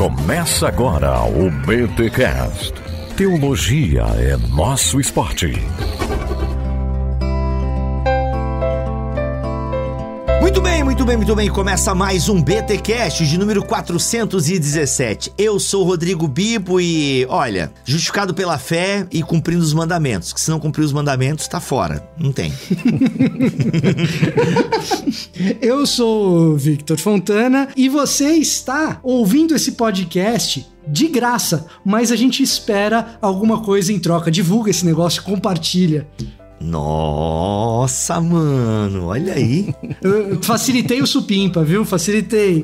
Começa agora o BTcast. Teologia é nosso esporte. Muito bem. Começa mais um BTcast de número 417. Eu sou o Rodrigo Bibo e, olha, justificado pela fé e cumprindo os mandamentos. Que se não cumprir os mandamentos, tá fora. Não tem. Eu sou o Victor Fontana e você está ouvindo esse podcast de graça, mas a gente espera alguma coisa em troca. Divulga esse negócio, compartilha. Nossa, mano, olha aí. Eu facilitei o supimpa, viu? Facilitei.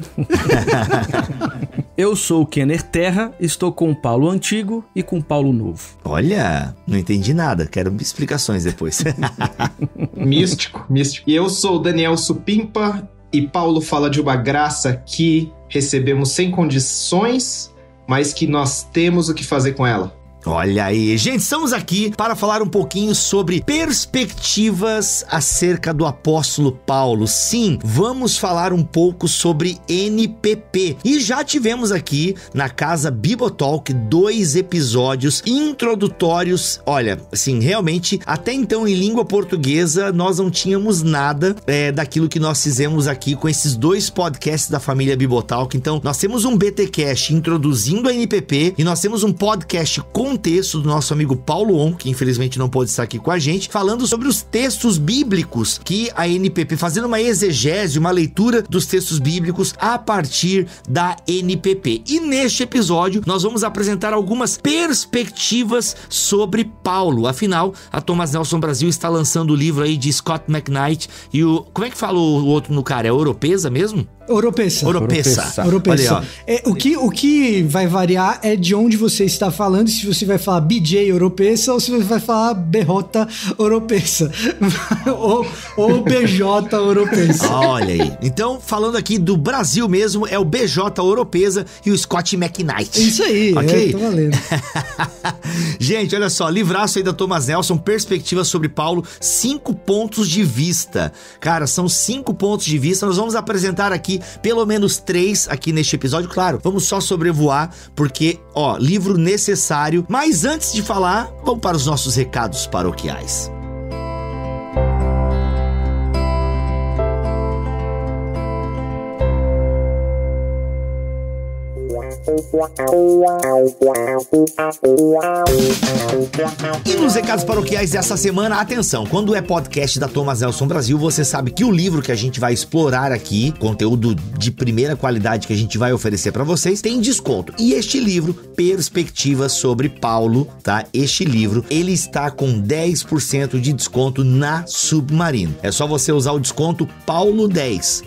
Eu sou o Kenner Terra, estou com o Paulo Antigo e com o Paulo Novo. Olha, não entendi nada, quero explicações depois. Místico. E eu sou o Daniel Supimpa e Paulo fala de uma graça que recebemos sem condições, mas que nós temos o que fazer com ela. Olha aí, gente, estamos aqui para falar um pouquinho sobre perspectivas acerca do apóstolo Paulo. Sim, vamos falar um pouco sobre NPP. E já tivemos aqui na Casa Bibotalk 2 episódios introdutórios. Olha, assim, realmente, até então em língua portuguesa, nós não tínhamos nada daquilo que nós fizemos aqui com esses 2 podcasts da família Bibotalk. Então, nós temos um BTcast introduzindo a NPP e nós temos um podcast com texto do nosso amigo Paulo On, que infelizmente não pôde estar aqui com a gente, falando sobre os textos bíblicos que a NPP, fazendo uma exegese, uma leitura dos textos bíblicos a partir da NPP. E neste episódio nós vamos apresentar algumas perspectivas sobre Paulo. Afinal, a Thomas Nelson Brasil está lançando o livro aí de Scott McKnight e o... Como é que fala o outro no cara? É Oropesa mesmo? Oropesa. Olha aí, o que vai variar é de onde você está falando, se você vai falar BJ Oropesa ou se você vai falar BJ Oropesa ou BJ Oropesa. Olha aí. Então, falando aqui do Brasil mesmo, é o BJ Oropesa e o Scott McKnight. Isso aí, ok? Tô valendo. Gente, olha só, livraço aí da Thomas Nelson, perspectivas sobre Paulo, 5 pontos de vista. Cara, são 5 pontos de vista, nós vamos apresentar aqui pelo menos 3 aqui neste episódio. Claro, vamos só sobrevoar, porque, livro necessário. Mas antes de falar, vamos para os nossos recados paroquiais. E nos recados paroquiais dessa semana, atenção, quando é podcast da Thomas Nelson Brasil, você sabe que o livro que a gente vai explorar aqui, conteúdo de primeira qualidade que a gente vai oferecer para vocês, tem desconto. E este livro, Perspectivas sobre Paulo, tá? Este livro, ele está com 10% de desconto na Submarino. É só você usar o desconto Paulo 10,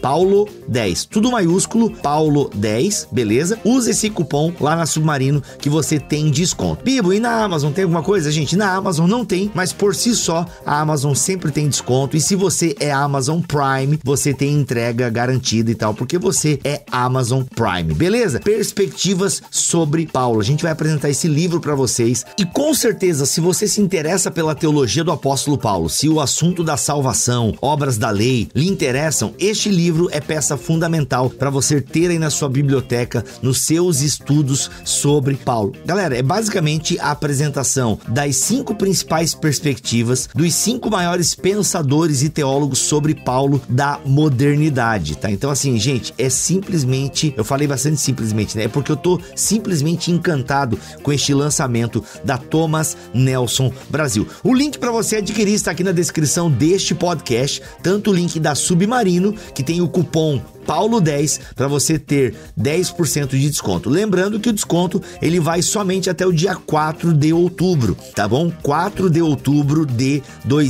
tudo maiúsculo, Paulo 10, beleza? Use esse cupom lá na Submarino que você tem desconto. Bibo, e na Amazon tem alguma coisa? Gente, na Amazon não tem, mas por si só a Amazon sempre tem desconto, e se você é Amazon Prime, você tem entrega garantida e tal, porque você é Amazon Prime, beleza? Perspectivas sobre Paulo. A gente vai apresentar esse livro para vocês e com certeza, se você se interessa pela teologia do apóstolo Paulo, se o assunto da salvação, obras da lei lhe interessam, este livro é peça fundamental para você ter aí na sua biblioteca, nos seus estudos sobre Paulo. Galera, é basicamente a apresentação das 5 principais perspectivas dos 5 maiores pensadores e teólogos sobre Paulo da modernidade, tá? Então assim, gente, é simplesmente, eu falei bastante simplesmente, né? É porque eu tô simplesmente encantado com este lançamento da Thomas Nelson Brasil. O link para você adquirir está aqui na descrição deste podcast, tanto o link da Submarino, que tem o cupom Paulo 10 para você ter 10% de desconto. Lembrando que o desconto ele vai somente até o dia 4 de outubro, tá bom? 4 de outubro de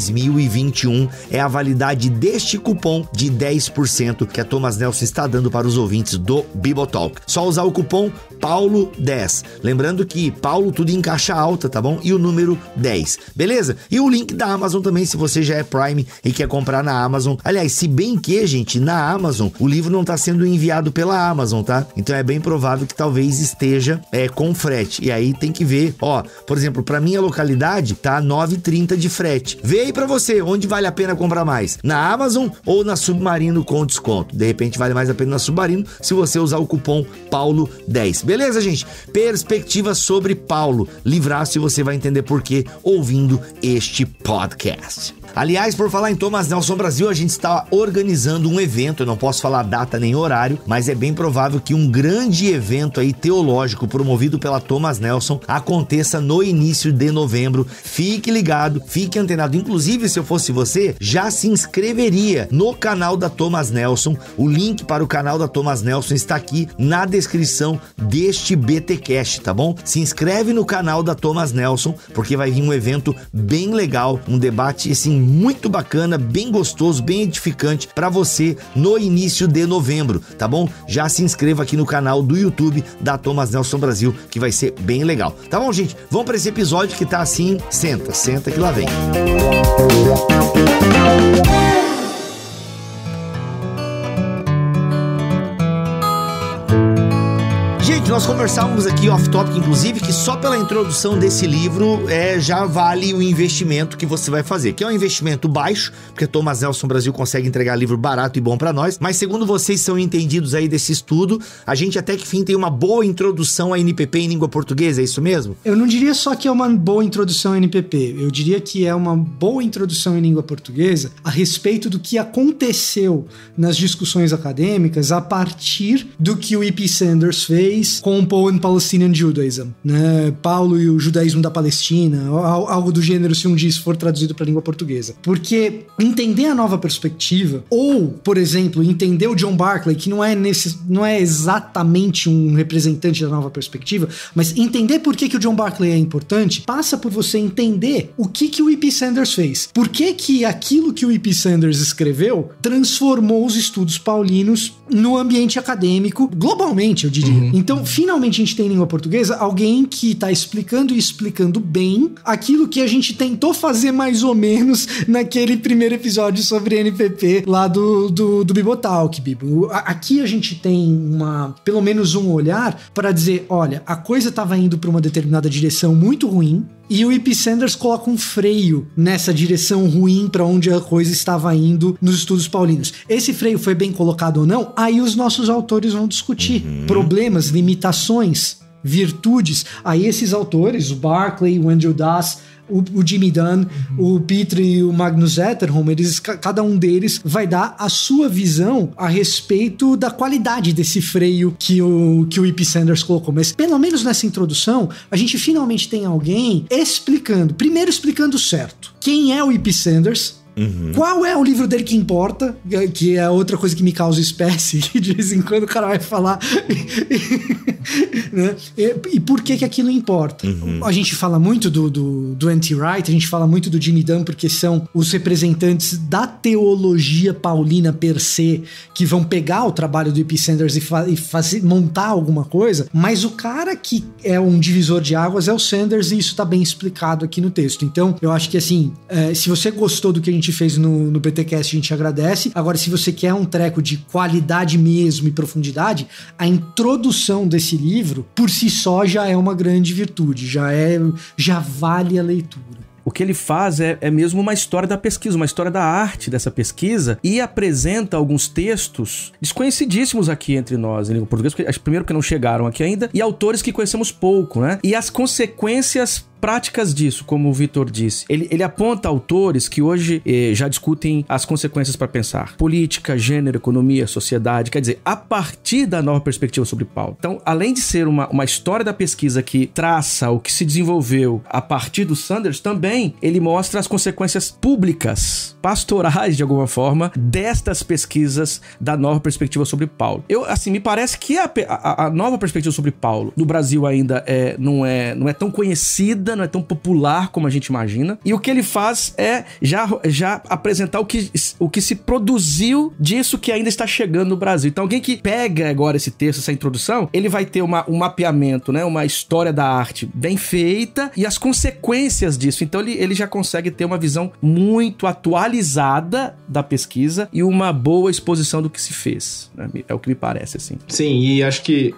2021 é a validade deste cupom de 10% que a Thomas Nelson está dando para os ouvintes do Bibotalk. Só usar o cupom Paulo 10. Lembrando que Paulo tudo em caixa alta, tá bom? E o número 10, beleza? E o link da Amazon também, se você já é Prime e quer comprar na Amazon. Aliás, se bem que, gente, na Amazon o livro livro não tá sendo enviado pela Amazon, tá? Então é bem provável que talvez esteja com frete. E aí tem que ver, ó, por exemplo, pra minha localidade tá R$ 9,30 de frete. Vê aí pra você, onde vale a pena comprar mais? Na Amazon ou na Submarino com desconto? De repente vale mais a pena na Submarino se você usar o cupom Paulo10. Beleza, gente? Perspectiva sobre Paulo. Livraço, e você vai entender por quê ouvindo este podcast. Aliás, por falar em Thomas Nelson Brasil, a gente está organizando um evento, eu não posso falar data nem horário, mas é bem provável que um grande evento aí teológico promovido pela Thomas Nelson aconteça no início de novembro. Fique ligado, fique antenado. Inclusive, se eu fosse você, já se inscreveria no canal da Thomas Nelson. O link para o canal da Thomas Nelson está aqui na descrição deste BTcast, tá bom? Se inscreve no canal da Thomas Nelson, porque vai vir um evento bem legal, um debate assim muito bacana, bem gostoso, bem edificante para você no início de novembro, tá bom? Já se inscreva aqui no canal do YouTube da Thomas Nelson Brasil, que vai ser bem legal. Tá bom, gente? Vamos para esse episódio que tá assim, senta que lá vem. Gente, nós conversávamos aqui off-topic, inclusive, que só pela introdução desse livro já vale o investimento que você vai fazer, que é um investimento baixo, porque Thomas Nelson Brasil consegue entregar livro barato e bom pra nós, mas segundo vocês são entendidos aí desse estudo, a gente até que fim tem uma boa introdução a NPP em língua portuguesa, é isso mesmo? Eu não diria só que é uma boa introdução a NPP, eu diria que é uma boa introdução em língua portuguesa a respeito do que aconteceu nas discussões acadêmicas a partir do que o E.P. Sanders fez com Paul and Palestinian Judaism, né? Paulo e o judaísmo da Palestina, algo do gênero, se um dia isso for traduzido para a língua portuguesa. Porque entender a nova perspectiva, ou, por exemplo, entender o John Barclay, que não é exatamente um representante da nova perspectiva, mas entender por que o John Barclay é importante, passa por você entender o que o E.P. Sanders fez. Por que aquilo que o E.P. Sanders escreveu transformou os estudos paulinos no ambiente acadêmico, globalmente, eu diria. Então, finalmente a gente tem em língua portuguesa alguém que tá explicando e explicando bem aquilo que a gente tentou fazer mais ou menos naquele primeiro episódio sobre NPP lá do Bibotalk, Bibo. Aqui a gente tem pelo menos um olhar para dizer, olha, a coisa tava indo para uma determinada direção muito ruim, e o E.P. Sanders coloca um freio nessa direção ruim para onde a coisa estava indo nos estudos paulinos. Esse freio foi bem colocado ou não? Aí os nossos autores vão discutir problemas, limitações, virtudes. Aí esses autores, o Barclay, o Andrew Das, o Jimmy Dunn, o Peter e o Magnus Zetterholm, cada um deles vai dar a sua visão a respeito da qualidade desse freio que o E.P. Sanders colocou. Mas pelo menos nessa introdução, a gente finalmente tem alguém primeiro explicando certo. Quem é o E.P. Sanders? Qual é o livro dele que importa? Que é outra coisa que me causa espécie, que de vez em quando o cara vai falar. Né? E por que aquilo importa? A gente fala muito do N.T. Wright, a gente fala muito do Jimmy Dunn, porque são os representantes da teologia paulina per se, que vão pegar o trabalho do E.P. Sanders e montar alguma coisa, mas o cara que é um divisor de águas é o Sanders, e isso tá bem explicado aqui no texto. Então, eu acho que assim, se você gostou do que a gente fez no BTcast, a gente agradece. Agora, se você quer um treco de qualidade mesmo e profundidade, a introdução desse livro, por si só, já é uma grande virtude, já vale a leitura. O que ele faz é mesmo uma história da pesquisa, uma história da arte dessa pesquisa, e apresenta alguns textos desconhecidíssimos aqui entre nós, em língua portuguesa, primeiro que não chegaram aqui ainda, e autores que conhecemos pouco, né? E as consequências práticas disso, como o Vitor disse. Ele aponta autores que hoje já discutem as consequências para pensar. Política, gênero, economia, sociedade, quer dizer, a partir da nova perspectiva sobre Paulo. Então, além de ser uma história da pesquisa que traça o que se desenvolveu a partir do Sanders, também ele mostra as consequências públicas, pastorais, de alguma forma, destas pesquisas da nova perspectiva sobre Paulo. Me parece que a nova perspectiva sobre Paulo no Brasil ainda não é tão conhecida conhecida, não é tão popular como a gente imagina. E o que ele faz é já apresentar o que se produziu disso que ainda está chegando no Brasil. Então alguém que pega agora esse texto, essa introdução, ele vai ter um mapeamento, né? Uma história da arte bem feita e as consequências disso. Então ele já consegue ter uma visão muito atualizada da pesquisa e uma boa exposição do que se fez, né? É o que me parece, assim. Sim, e acho que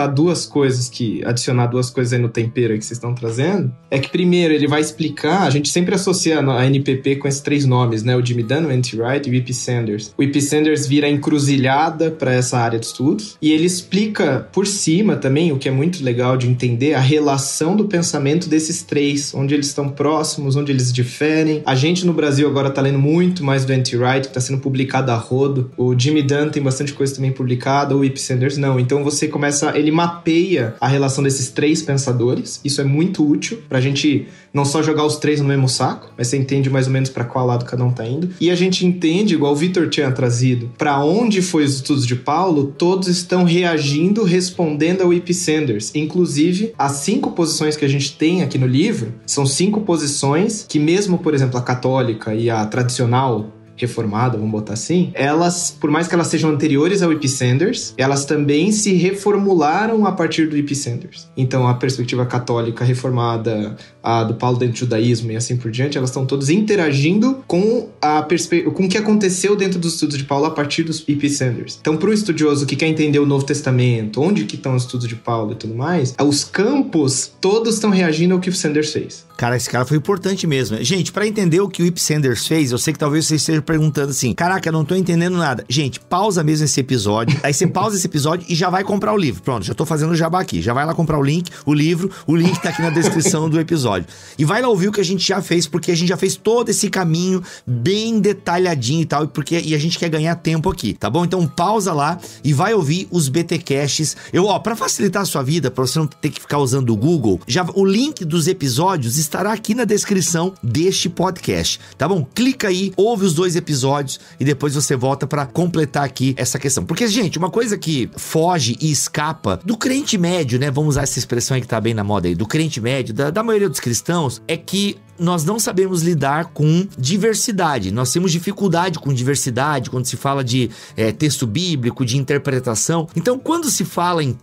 adicionar duas coisas aí no tempero aí que vocês estão trazendo, é que primeiro ele vai explicar, a gente sempre associa a NPP com esses 3 nomes, né? O Jimmy Dunn, o N.T. Wright e o E.P. Sanders. O E.P. Sanders vira encruzilhada para essa área de estudos, e ele explica por cima também, o que é muito legal de entender, a relação do pensamento desses 3, onde eles estão próximos, onde eles diferem. A gente no Brasil agora tá lendo muito mais do N.T. Wright, que tá sendo publicado a rodo. O Jimmy Dunn tem bastante coisa também publicada, o E.P. Sanders não. Então você ele mapeia a relação desses 3 pensadores. Isso é muito útil pra gente não só jogar os 3 no mesmo saco, mas você entende mais ou menos pra qual lado cada um tá indo. E a gente entende, igual o Vitor tinha trazido, pra onde foi os estudos de Paulo, todos estão reagindo, respondendo ao E.P. Sanders. Inclusive, as 5 posições que a gente tem aqui no livro são 5 posições que mesmo, por exemplo, a católica e a tradicional reformada, vamos botar assim, elas, por mais que elas sejam anteriores ao E.P. Sanders, elas também se reformularam a partir do E.P. Sanders. Então, a perspectiva católica reformada, a do Paulo dentro do judaísmo e assim por diante, elas estão todas interagindo com com o que aconteceu dentro dos estudos de Paulo a partir dos E.P. Sanders. Então, para o estudioso que quer entender o Novo Testamento, onde que estão os estudos de Paulo e tudo mais, os campos todos estão reagindo ao que o Sanders fez. Cara, esse cara foi importante mesmo. Gente, pra entender o que o E.P. Sanders fez, eu sei que talvez vocês estejam perguntando assim, caraca, eu não tô entendendo nada. Gente, pausa mesmo esse episódio, aí você pausa esse episódio e já vai comprar o livro. Pronto, já tô fazendo o jabá aqui. Já vai lá comprar o link, o livro, o link tá aqui na descrição do episódio. E vai lá ouvir o que a gente já fez, porque a gente já fez todo esse caminho bem detalhadinho e tal, e a gente quer ganhar tempo aqui, tá bom? Então pausa lá e vai ouvir os BTcasts. Pra facilitar a sua vida, pra você não ter que ficar usando o Google, o link dos episódios estará aqui na descrição deste podcast, tá bom? Clica aí, ouve os 2 episódios e depois você volta pra completar aqui essa questão. Porque, gente, uma coisa que foge e escapa do crente médio, né? Vamos usar essa expressão aí que tá bem na moda aí, do crente médio, da maioria dos cristãos, é que nós não sabemos lidar com diversidade. Nós temos dificuldade com diversidade quando se fala de texto bíblico, de interpretação. Então, quando se fala em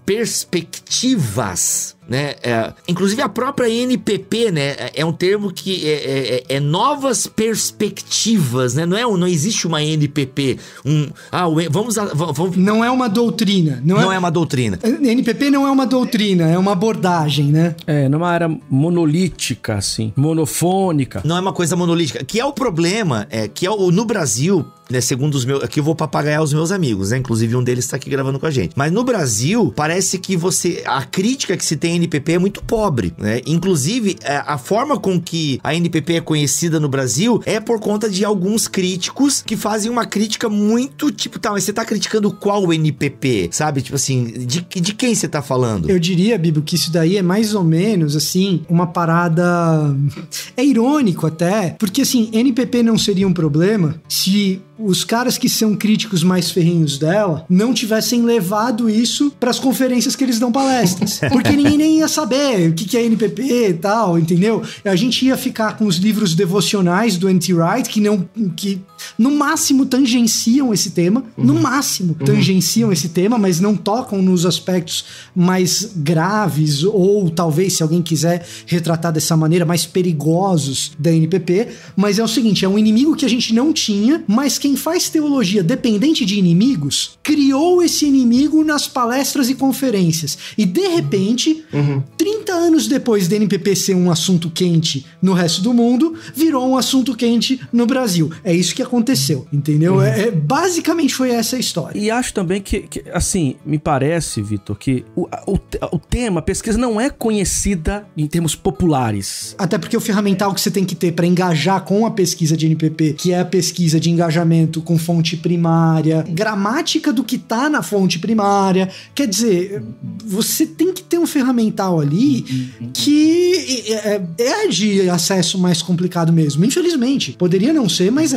perspectivas, né? Inclusive a própria NPP, né? É um termo que é novas perspectivas, né? Não existe uma NPP. Não é uma doutrina. Não é uma doutrina. NPP não é uma doutrina, é uma abordagem, né? Numa era monolítica, assim, monofônica. Não é uma coisa monolítica. Que é o problema, que no Brasil, né, segundo os meus... Aqui eu vou papagaiar os meus amigos, né? Inclusive um deles tá aqui gravando com a gente. Mas no Brasil, parece que a crítica que se tem à NPP é muito pobre, né? Inclusive, a forma com que a NPP é conhecida no Brasil é por conta de alguns críticos que fazem uma crítica muito, tipo, mas você tá criticando qual NPP? Sabe? Tipo assim, de quem você tá falando? Eu diria, Bibo, que isso daí é mais ou menos, assim, uma parada... É irônico até, porque, assim, NPP não seria um problema se os caras que são críticos mais ferrenhos dela não tivessem levado isso pras conferências que eles dão palestras. Porque ninguém nem ia saber o que é NPP e tal, entendeu? A gente ia ficar com os livros devocionais do N.T. Wright, que no máximo tangenciam esse tema, tangenciam esse tema, mas não tocam nos aspectos mais graves, ou talvez, se alguém quiser retratar dessa maneira, mais perigosos da NPP. Mas é o seguinte, é um inimigo que a gente não tinha, mas quem faz teologia dependente de inimigos criou esse inimigo nas palestras e conferências. E de repente, 30 anos depois da NPP ser um assunto quente no resto do mundo, virou um assunto quente no Brasil. É isso que aconteceu, entendeu? Basicamente foi essa a história. E acho também que assim, me parece, Vitor, que o tema, a pesquisa não é conhecida em termos populares. Até porque o ferramental que você tem que ter para engajar com a pesquisa de NPP, que é a pesquisa de engajamento com fonte primária, gramática do que tá na fonte primária, quer dizer, você tem que ter um ferramental ali que é de acesso mais complicado mesmo, infelizmente. Poderia não ser, mas é.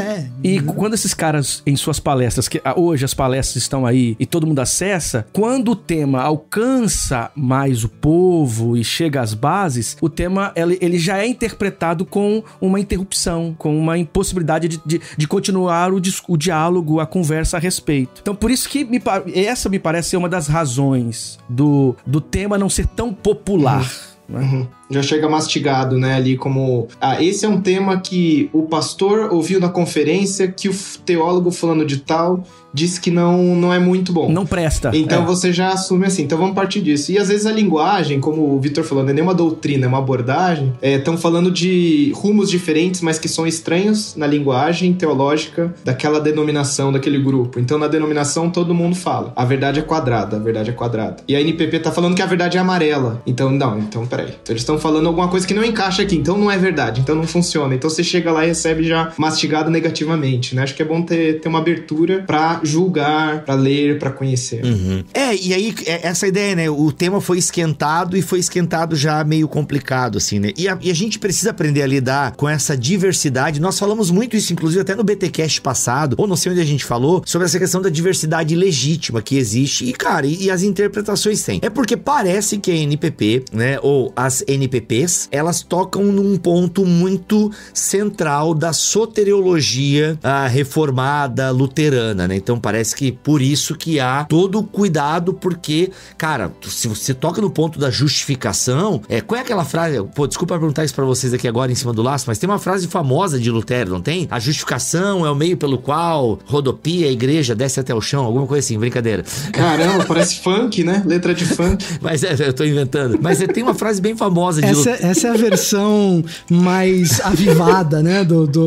E quando esses caras, em suas palestras, que hoje as palestras estão aí e todo mundo acessa, quando o tema alcança mais o povo e chega às bases, o tema ele já é interpretado com uma interrupção, com uma impossibilidade de continuar o diálogo, a conversa a respeito. Então, por isso que essa me parece ser uma das razões do tema não ser tão popular. Né? Já chega mastigado, né, ali como... esse é um tema que o pastor ouviu na conferência, que o teólogo falando de tal disse que não é muito bom. Não presta. Então você já assume assim, então vamos partir disso. E às vezes a linguagem, como o Vitor falou, não é nem uma doutrina, é uma abordagem. Estão falando de rumos diferentes, mas que são estranhos na linguagem teológica daquela denominação, daquele grupo. Então na denominação todo mundo fala, a verdade é quadrada, a verdade é quadrada. E a NPP tá falando que a verdade é amarela. Então peraí. Então eles estão falando alguma coisa que não encaixa aqui, então não é verdade, então não funciona. Então você chega lá e recebe já mastigado negativamente, né? Acho que é bom ter uma abertura pra julgar, pra ler, pra conhecer. E aí, essa ideia, né? O tema foi esquentado e foi esquentado já meio complicado, assim, né? E a gente precisa aprender a lidar com essa diversidade. Nós falamos muito isso, inclusive, até no BTcast passado, ou não sei onde a gente falou, sobre essa questão da diversidade legítima que existe. E, cara, e as interpretações tem. É porque parece que a NPP, né? Ou as NPPs, elas tocam num ponto muito central da soteriologia reformada luterana, né? Então parece que por isso que há todo o cuidado, porque, cara, se você toca no ponto da justificação, qual é aquela frase? Pô, desculpa perguntar isso pra vocês aqui agora em cima do laço, mas tem uma frase famosa de Lutero, não tem? A justificação é o meio pelo qual rodopia a igreja desce até o chão, alguma coisa assim, brincadeira. Caramba, parece funk, né? Letra de funk. Mas eu tô inventando. Mas tem uma frase bem famosa de Lutero. Essa é a versão mais avivada, né?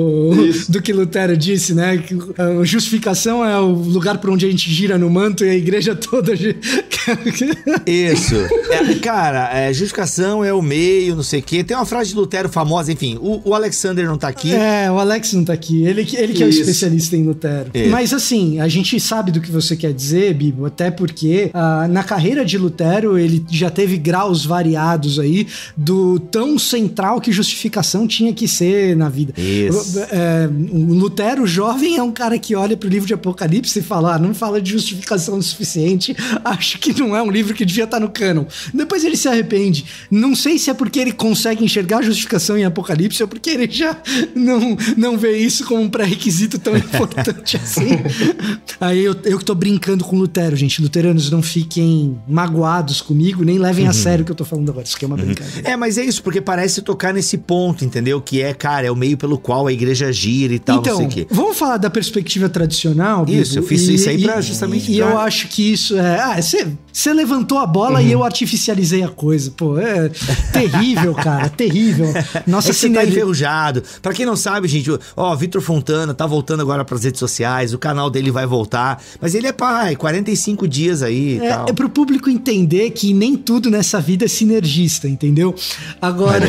Do que Lutero disse, né? Que a justificação é o lugar por onde a gente gira no manto e a igreja toda... Isso. Justificação é o meio, não sei o quê. Tem uma frase de Lutero famosa, enfim. O Alexander não tá aqui. O Alex não tá aqui. Ele que é o especialista em Lutero. Isso. Mas assim, a gente sabe do que você quer dizer, Bibo, até porque na carreira de Lutero ele já teve graus variados aí do tão central que justificação tinha que ser na vida. Isso. O Lutero jovem é um cara que olha pro livro de Apocalipse e fala, não fala de justificação o suficiente, acho que não é um livro que devia estar no cânon. Depois ele se arrepende. Não sei se é porque ele consegue enxergar a justificação em Apocalipse ou porque ele já não vê isso como um pré-requisito tão importante assim. Aí eu que tô brincando com Lutero, gente. Luteranos, não fiquem magoados comigo, nem levem a sério o que eu tô falando agora. Isso aqui é uma brincadeira. Mas é isso, porque parece tocar nesse ponto, entendeu? Que é o meio pelo qual a igreja gira e tal, então, não sei o quê. Vamos falar da perspectiva tradicional, Bibo? Isso, eu fiz isso aí pra justamente... E eu acho que isso você levantou a bola e eu artificializei a coisa. Pô, é terrível, cara, terrível. Nossa, você tá enferrujado. Pra quem não sabe, gente, Vitor Fontana tá voltando agora pras redes sociais, o canal dele vai voltar, mas ele é pai, 45 dias aí e tal. É pro público entender que nem tudo nessa vida é sinergista, entendeu? Agora...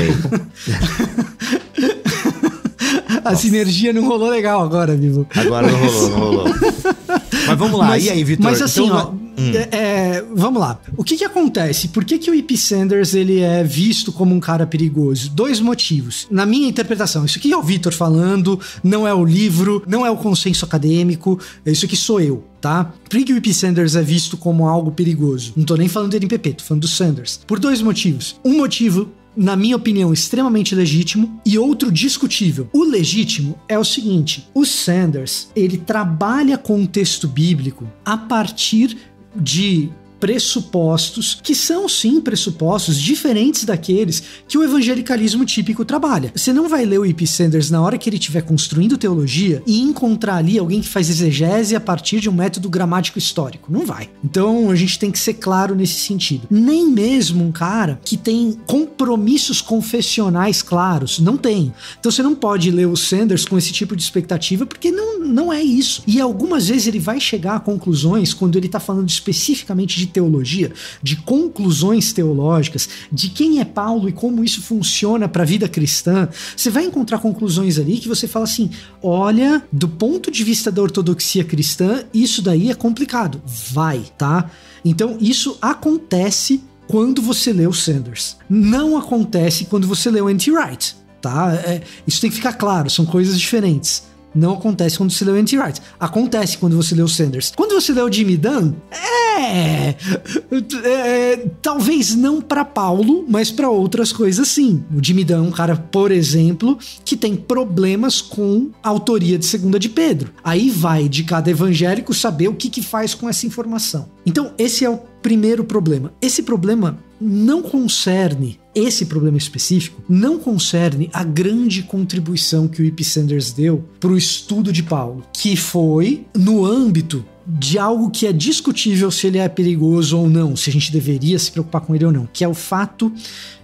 A sinergia não rolou legal agora, Bibo. Agora não rolou. Mas vamos lá, e aí, Vitor? Mas assim, vamos lá. O que acontece? Por que o E.P. Sanders ele é visto como um cara perigoso? 2 motivos. Na minha interpretação, isso aqui é o Vitor falando, não é o livro, não é o consenso acadêmico, isso aqui sou eu, tá? Por que o E.P. Sanders é visto como algo perigoso? Não tô nem falando do NPP, tô falando do Sanders. Por 2 motivos. Um motivo, na minha opinião, extremamente legítimo, e outro discutível. O legítimo é o seguinte: o Sanders, ele trabalha com o texto bíblico a partir de pressupostos que são sim pressupostos diferentes daqueles que o evangelicalismo típico trabalha. Você não vai ler o E.P. Sanders na hora que ele estiver construindo teologia e encontrar ali alguém que faz exegese a partir de um método gramático histórico. Não vai. Então a gente tem que ser claro nesse sentido. Nem mesmo um cara que tem compromissos confessionais claros. Não tem. Então você não pode ler o Sanders com esse tipo de expectativa porque não é isso. E algumas vezes ele vai chegar a conclusões quando ele tá falando especificamente de teologia, de conclusões teológicas, de quem é Paulo e como isso funciona para a vida cristã. Você vai encontrar conclusões ali que você fala assim: olha, do ponto de vista da ortodoxia cristã, isso daí é complicado. Vai, tá? Então isso acontece quando você lê o Sanders. Não acontece quando você lê o N.T. Wright, tá? Isso tem que ficar claro, são coisas diferentes. Não acontece quando você lê o N.T. Wright. Acontece quando você lê o Sanders. Quando você lê o Jimmy Dunn, talvez não pra Paulo, mas pra outras coisas sim. O Jimmy Dunn é um cara, por exemplo, que tem problemas com a autoria de 2 de Pedro. Aí vai de cada evangélico saber o que faz com essa informação. Então, esse é o primeiro problema. Esse problema específico não concerne a grande contribuição que o E.P. Sanders deu para o estudo de Paulo, que foi no âmbito de algo que é discutível se ele é perigoso ou não, se a gente deveria se preocupar com ele ou não, que é o fato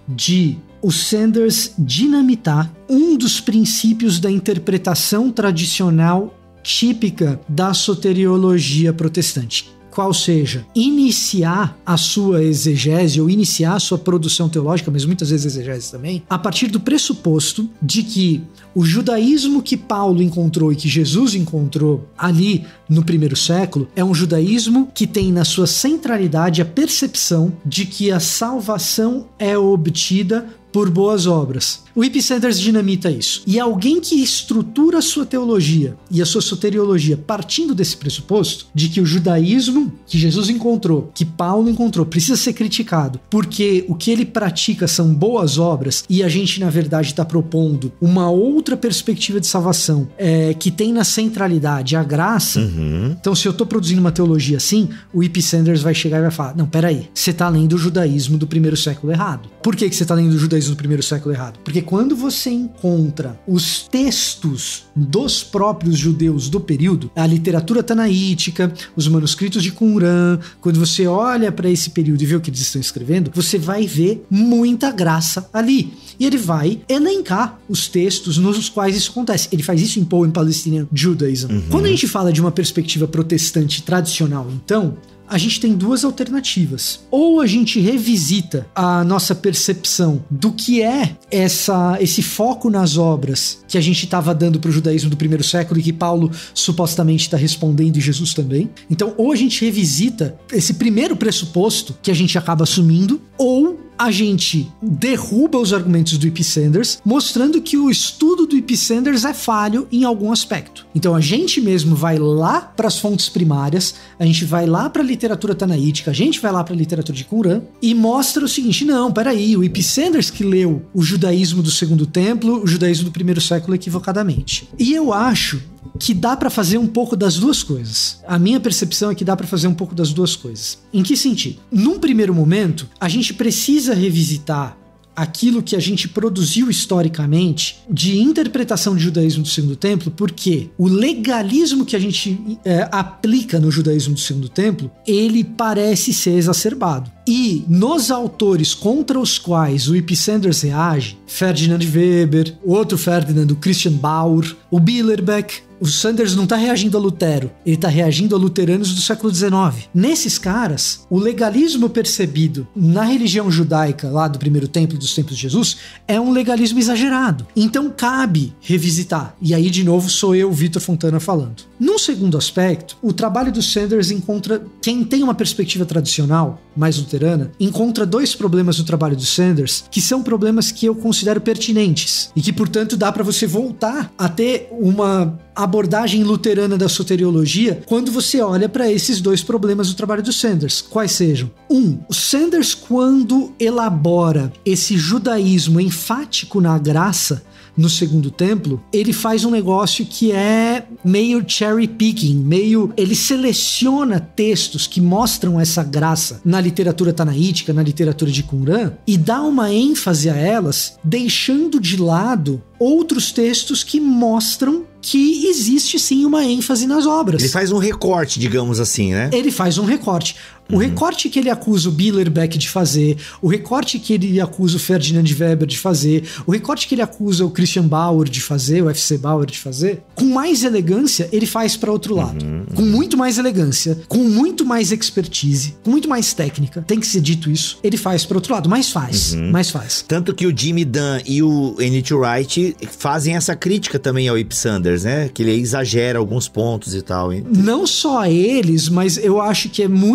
de o Sanders dinamitar um dos princípios da interpretação tradicional típica da soteriologia protestante. Qual seja, iniciar a sua exegese ou iniciar a sua produção teológica, mas muitas vezes exegese também, a partir do pressuposto de que o judaísmo que Paulo encontrou e que Jesus encontrou ali no 1º século é um judaísmo que tem na sua centralidade a percepção de que a salvação é obtida por boas obras. O E.P. Sanders dinamita isso. E alguém que estrutura a sua teologia e a sua soteriologia partindo desse pressuposto de que o judaísmo que Jesus encontrou, que Paulo encontrou, precisa ser criticado, porque o que ele pratica são boas obras e a gente, na verdade, está propondo uma outra perspectiva de salvação que tem na centralidade a graça. Então, se eu estou produzindo uma teologia assim, o E.P. Sanders vai chegar e vai falar, não, peraí, você está lendo o judaísmo do 1º século errado. Por que você está lendo o judaísmo do 1º século errado? Porque quando você encontra os textos dos próprios judeus do período, a literatura tanaítica, os manuscritos de Qumran, quando você olha para esse período e vê o que eles estão escrevendo, você vai ver muita graça ali. E ele vai elencar os textos nos quais isso acontece. Ele faz isso em Paul and Palestinian Judaism. Quando a gente fala de uma perspectiva protestante tradicional, então, a gente tem duas alternativas. Ou a gente revisita a nossa percepção do que é esse foco nas obras que a gente estava dando para o judaísmo do 1º século e que Paulo supostamente está respondendo e Jesus também. Então, ou a gente revisita esse primeiro pressuposto que a gente acaba assumindo, ou a gente derruba os argumentos do E.P. Sanders, mostrando que o estudo do E.P. Sanders é falho em algum aspecto. Então a gente mesmo vai lá para as fontes primárias, a gente vai lá para a literatura tanaítica, a gente vai lá para a literatura de Qumran e mostra o seguinte, não, peraí, o E.P. Sanders que leu o judaísmo do 2º templo, o judaísmo do 1º século equivocadamente. E eu acho que dá para fazer um pouco das duas coisas. A minha percepção é que dá para fazer um pouco das duas coisas. Em que sentido? Num primeiro momento, a gente precisa revisitar aquilo que a gente produziu historicamente de interpretação de judaísmo do 2º templo, porque o legalismo que a gente aplica no judaísmo do 2º templo, ele parece ser exacerbado. E nos autores contra os quais o E.P. Sanders reage, Ferdinand Weber, o outro Ferdinand, o Christian Bauer, o Billerbeck, o Sanders não está reagindo a Lutero, ele está reagindo a luteranos do século XIX. Nesses caras, o legalismo percebido na religião judaica, lá do 1º templo, dos templos de Jesus, é um legalismo exagerado. Então cabe revisitar. E aí, de novo, sou eu, Vitor Fontana, falando. Num segundo aspecto, o trabalho do Sanders encontra, quem tem uma perspectiva tradicional, mais luterana, encontra dois problemas no trabalho do Sanders, que são problemas que eu considero pertinentes, e que, portanto, dá para você voltar a ter uma abordagem luterana da soteriologia quando você olha para esses dois problemas do trabalho do Sanders. Quais sejam? O Sanders, quando elabora esse judaísmo enfático na graça no 2º templo, ele faz um negócio que é meio cherry picking, ele seleciona textos que mostram essa graça na literatura tanaítica, na literatura de Qumran, e dá uma ênfase a elas, deixando de lado outros textos que mostram que existe sim uma ênfase nas obras. Ele faz um recorte, digamos assim, né? Ele faz um recorte. O recorte que ele acusa o Billerbeck de fazer, o recorte que ele acusa o Ferdinand Weber de fazer, o recorte que ele acusa o Christian Bauer de fazer, o F.C. Bauer de fazer, com mais elegância, ele faz para outro lado. Com muito mais elegância, com muito mais expertise, com muito mais técnica, tem que ser dito isso, ele faz para outro lado, mas faz. Tanto que o Jimmy Dunn e o N.T. Wright fazem essa crítica também ao E.P. Sanders, né? Que ele exagera alguns pontos e tal. Não só eles, mas eu acho que é muito interessante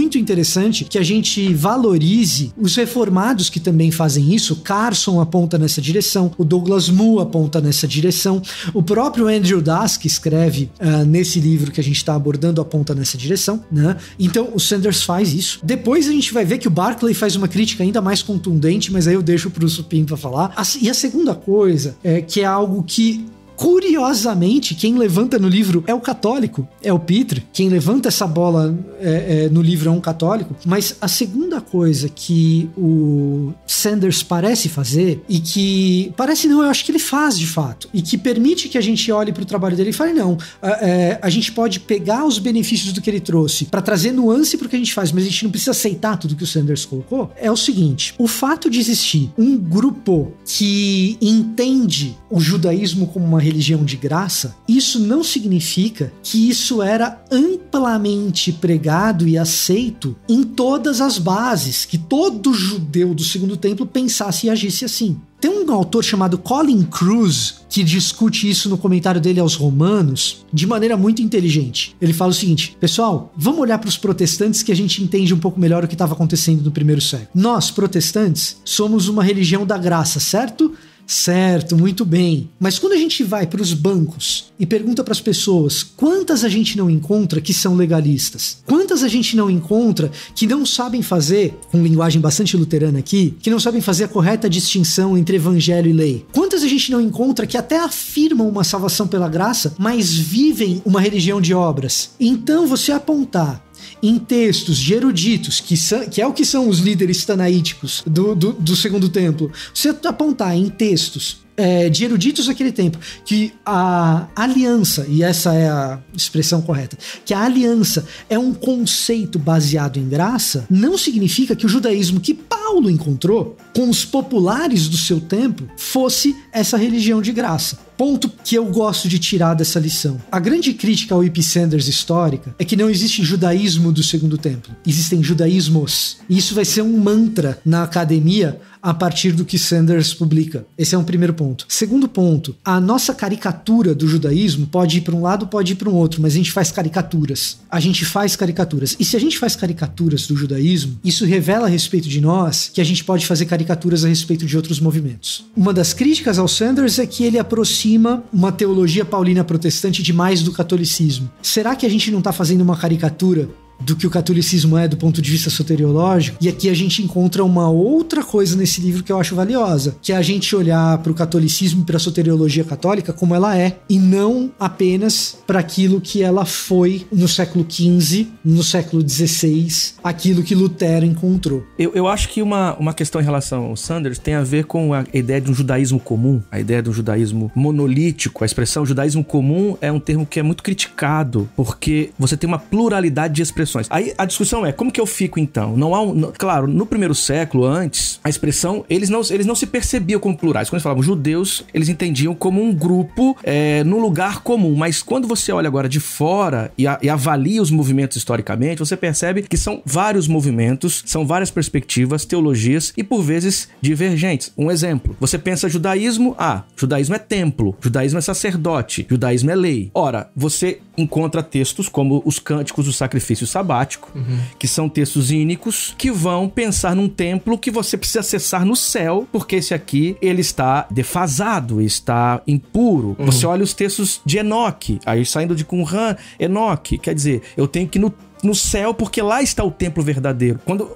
interessante que a gente valorize os reformados que também fazem isso. Carson aponta nessa direção, o Douglas Moo aponta nessa direção, o próprio Andrew Das, que escreve nesse livro que a gente está abordando, aponta nessa direção, né? Então o Sanders faz isso. Depois a gente vai ver que o Barclay faz uma crítica ainda mais contundente, mas aí eu deixo pro Supim pra falar. E a segunda coisa que é algo que, curiosamente, quem levanta no livro é o católico, é o Pitre. Quem levanta essa bola no livro é um católico. Mas a segunda coisa que o Sanders parece fazer, e que... Parece não, eu acho que ele faz de fato, e que permite que a gente olhe pro trabalho dele e fale, não, a gente pode pegar os benefícios do que ele trouxe pra trazer nuance pro que a gente faz, mas a gente não precisa aceitar tudo que o Sanders colocou. É o seguinte, o fato de existir um grupo que entende o judaísmo como uma religião de graça, isso não significa que isso era amplamente pregado e aceito em todas as bases, que todo judeu do Segundo Templo pensasse e agisse assim. Tem um autor chamado Colin Kruse que discute isso no comentário dele aos Romanos de maneira muito inteligente. Ele fala o seguinte: pessoal, vamos olhar para os protestantes que a gente entende um pouco melhor o que estava acontecendo no primeiro século. Nós, protestantes, somos uma religião da graça, certo? Certo, muito bem. Mas quando a gente vai para os bancos e pergunta para as pessoas quantas a gente não encontra que são legalistas, quantas a gente não encontra que não sabem fazer, com linguagem bastante luterana aqui, que não sabem fazer a correta distinção entre evangelho e lei, quantas a gente não encontra que até afirmam uma salvação pela graça, mas vivem uma religião de obras. Então você apontar em textos de eruditos, que é o que são os líderes tanaíticos do Segundo Templo, você apontar em textos de eruditos daquele tempo, que a aliança, e essa é a expressão correta, que a aliança é um conceito baseado em graça, não significa que o judaísmo que Paulo encontrou com os populares do seu tempo fosse essa religião de graça. Ponto que eu gosto de tirar dessa lição. A grande crítica ao E.P. Sanders histórica é que não existe judaísmo do Segundo Templo. Existem judaísmos. E isso vai ser um mantra na academia a partir do que Sanders publica. Esse é um primeiro ponto. Segundo ponto, a nossa caricatura do judaísmo pode ir para um lado, pode ir para um outro, mas a gente faz caricaturas. A gente faz caricaturas. E se a gente faz caricaturas do judaísmo, isso revela a respeito de nós que a gente pode fazer caricaturas a respeito de outros movimentos. Uma das críticas ao Sanders é que ele aproxima uma teologia paulina protestante demais do catolicismo. Será que a gente não está fazendo uma caricatura do que o catolicismo é do ponto de vista soteriológico? E aqui a gente encontra uma outra coisa nesse livro que eu acho valiosa, que é a gente olhar para o catolicismo e para a soteriologia católica como ela é, e não apenas para aquilo que ela foi no século XV, no século XVI, aquilo que Lutero encontrou. Eu acho que uma questão em relação ao Sanders tem a ver com a ideia de um judaísmo comum, a ideia de um judaísmo monolítico. A expressão judaísmo comum é um termo que é muito criticado, porque você tem uma pluralidade de expressões. Aí a discussão é, como que eu fico então? Claro, no primeiro século, antes, a expressão, eles não se percebiam como plurais. Quando eles falavam judeus, eles entendiam como um grupo no lugar comum. Mas quando você olha agora de fora e avalia os movimentos historicamente, você percebe que são vários movimentos, são várias perspectivas, teologias e por vezes divergentes. Um exemplo, você pensa judaísmo, judaísmo é templo, judaísmo é sacerdote, judaísmo é lei. Ora, você encontra textos como os cânticos do sacrifício sabático, que são textos ínicos, que vão pensar num templo que você precisa acessar no céu, porque esse aqui, ele está defasado, está impuro. Você olha os textos de Enoque, aí saindo de Qumran, Enoque, quer dizer, eu tenho que ir no céu, porque lá está o templo verdadeiro.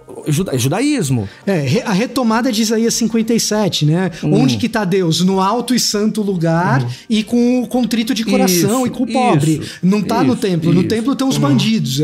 Judaísmo. A retomada de Isaías 57, né? Onde que está Deus? No alto e santo lugar e com o contrito de coração e com o pobre. Não está no templo. No templo estão os bandidos.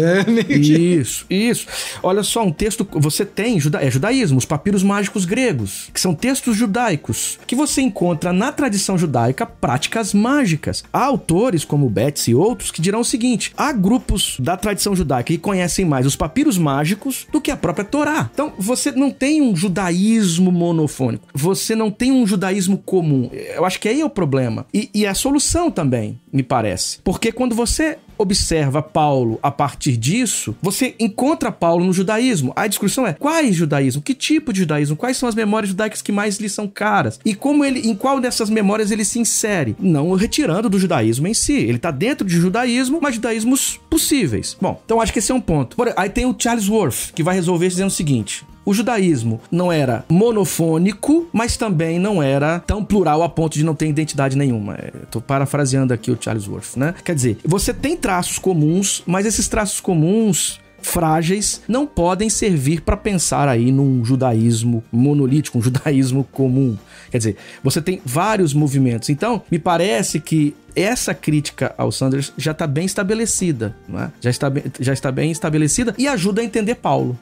Isso. Olha só, um texto... Você tem judaísmo, os papiros mágicos gregos, que são textos judaicos, que você encontra na tradição judaica práticas mágicas. Há autores como Betts e outros que dirão o seguinte: há grupos da tradição judaica que conhecem mais os papiros mágicos do que a própria Torá. Então, você não tem um judaísmo monofônico. Você não tem um judaísmo comum. Eu acho que aí é o problema. E a solução também, me parece. Porque quando você observa Paulo a partir disso, você encontra Paulo no judaísmo. A discussão é, quais judaísmo? Que tipo de judaísmo? Quais são as memórias judaicas que mais lhe são caras? E em qual dessas memórias ele se insere? Não retirando do judaísmo em si. Ele tá dentro de judaísmo, mas judaísmos possíveis. Bom, então acho que esse é um ponto. Aí tem o Charles Worth, que vai resolver dizendo o seguinte: o judaísmo não era monofônico, mas também não era tão plural a ponto de não ter identidade nenhuma. Tô parafraseando aqui o Charles Worth, né? Quer dizer, você tem traços comuns, mas esses traços comuns frágeis não podem servir para pensar aí num judaísmo monolítico, um judaísmo comum. Quer dizer, você tem vários movimentos. Então, me parece que essa crítica ao Sanders já está bem estabelecida, né? Já está bem estabelecida e ajuda a entender Paulo.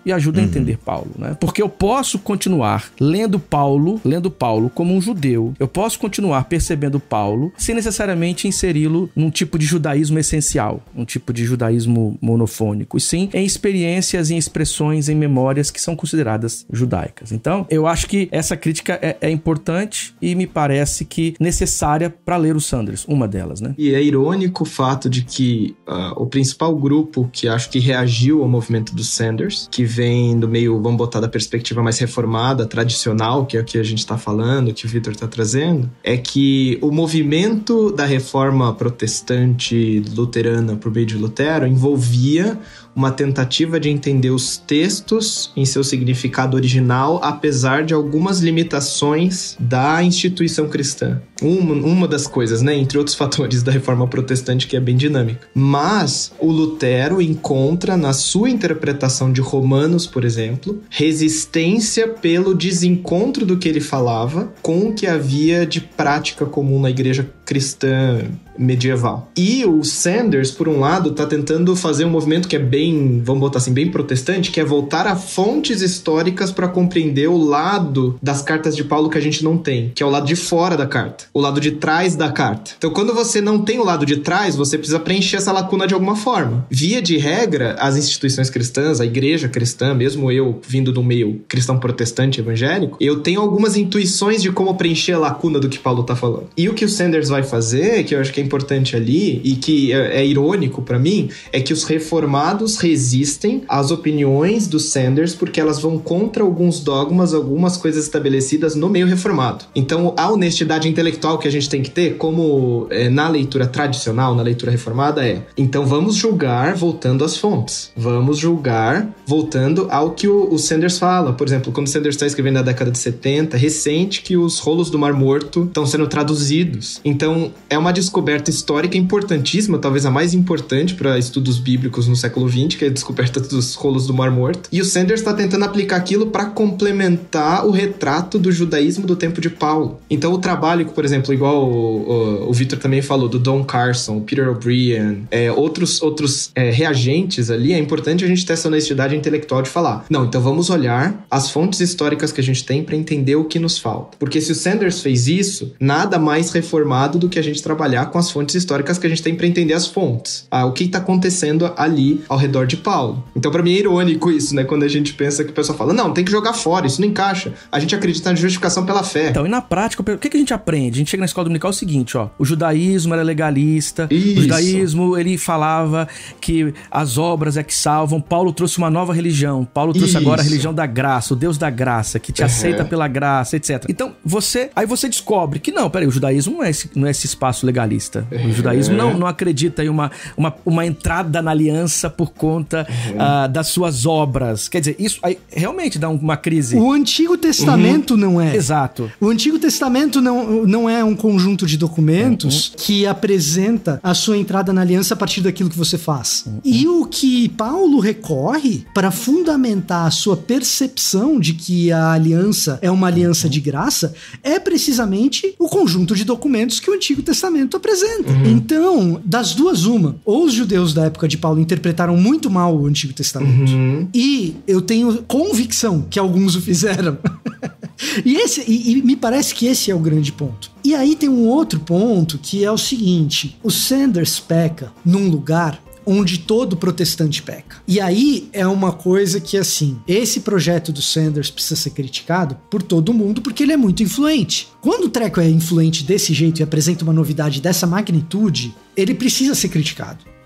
Né? Porque eu posso continuar lendo Paulo como um judeu. Eu posso continuar percebendo Paulo sem necessariamente inseri-lo num tipo de judaísmo essencial, um tipo de judaísmo monofônico, e sim em experiências, em expressões, em memórias que são consideradas judaicas. Então, eu acho que essa crítica é importante e me parece que necessária para ler o Sanders, uma delas. Né? E é irônico o fato de que o principal grupo que acho que reagiu ao movimento do Sanders, que vem do meio, vamos botar, da perspectiva mais reformada, tradicional, que é o que a gente está falando, que o Victor está trazendo, é que o movimento da reforma protestante luterana por meio de Lutero envolvia uma tentativa de entender os textos em seu significado original, apesar de algumas limitações da instituição cristã. Uma das coisas, né, entre outros fatores da reforma protestante, que é bem dinâmica. Mas o Lutero encontra na sua interpretação de Romanos, por exemplo, resistência pelo desencontro do que ele falava com o que havia de prática comum na igreja cristã medieval. E o Sanders, por um lado, tá tentando fazer um movimento que é bem, vamos botar assim, bem protestante, que é voltar a fontes históricas para compreender o lado das cartas de Paulo que a gente não tem, que é o lado de fora da carta, o lado de trás da carta. Então, quando você não tem o lado de trás, você precisa preencher essa lacuna de alguma forma. Via de regra, as instituições cristãs, a igreja cristã, mesmo eu vindo do meio cristão protestante evangélico, eu tenho algumas intuições de como preencher a lacuna do que Paulo tá falando. E o que o Sanders vai fazer, que eu acho que é importante ali, e que é irônico pra mim, é que os reformados resistem às opiniões do Sanders porque elas vão contra alguns dogmas, algumas coisas estabelecidas no meio reformado. Então, a honestidade intelectual que a gente tem que ter, como na leitura tradicional, na leitura reformada, então vamos julgar voltando às fontes. Vamos julgar voltando ao que o Sanders fala. Por exemplo, quando o Sanders está escrevendo na década de 70, recente que os rolos do Mar Morto estão sendo traduzidos. Então, é uma descoberta histórica importantíssima, talvez a mais importante para estudos bíblicos no século XX, que é a descoberta dos rolos do Mar Morto. E o Sanders está tentando aplicar aquilo para complementar o retrato do judaísmo do tempo de Paulo. Então, o trabalho, por exemplo, igual o Victor também falou, do Don Carson, o Peter O'Brien, outros reagentes ali, é importante a gente ter essa honestidade intelectual de falar, não, então vamos olhar as fontes históricas que a gente tem para entender o que nos falta. Porque se o Sanders fez isso, nada mais reformado do que a gente trabalhar com as fontes históricas que a gente tem para entender as fontes. O que está acontecendo ali ao redor de Paulo. Então, para mim é irônico isso, né? Quando a gente pensa que o pessoal fala, não, tem que jogar fora, isso não encaixa. A gente acredita na justificação pela fé. Então, e na prática, o que a gente aprende? A gente chega na escola dominical, é o seguinte, ó, o judaísmo era legalista, isso. O judaísmo, ele falava que as obras é que salvam. Paulo trouxe uma nova religião. Paulo trouxe agora a religião da graça, o Deus da graça, que te aceita pela graça, etc. Então, aí você descobre que não, peraí, o judaísmo não é esse espaço legalista. O judaísmo não acredita em uma entrada na aliança por conta das suas obras. Quer dizer, isso aí realmente dá uma crise. O Antigo Testamento não é. Exato. O Antigo Testamento não é um conjunto de documentos que apresenta a sua entrada na aliança a partir daquilo que você faz. E o que Paulo recorre para fundamentar a sua percepção de que a aliança é uma aliança de graça é precisamente o conjunto de documentos que o Antigo Testamento apresenta. Então, das duas, ou os judeus da época de Paulo interpretaram muito mal o Antigo Testamento, e eu tenho convicção que alguns o fizeram. E me parece que esse é o grande ponto. E aí tem um outro ponto que é o seguinte: o Sanders peca num lugar onde todo protestante peca. E aí é uma coisa que, assim, esse projeto do Sanders precisa ser criticado por todo mundo porque ele é muito influente. Quando o treco é influente desse jeito e apresenta uma novidade dessa magnitude, ele precisa ser criticado.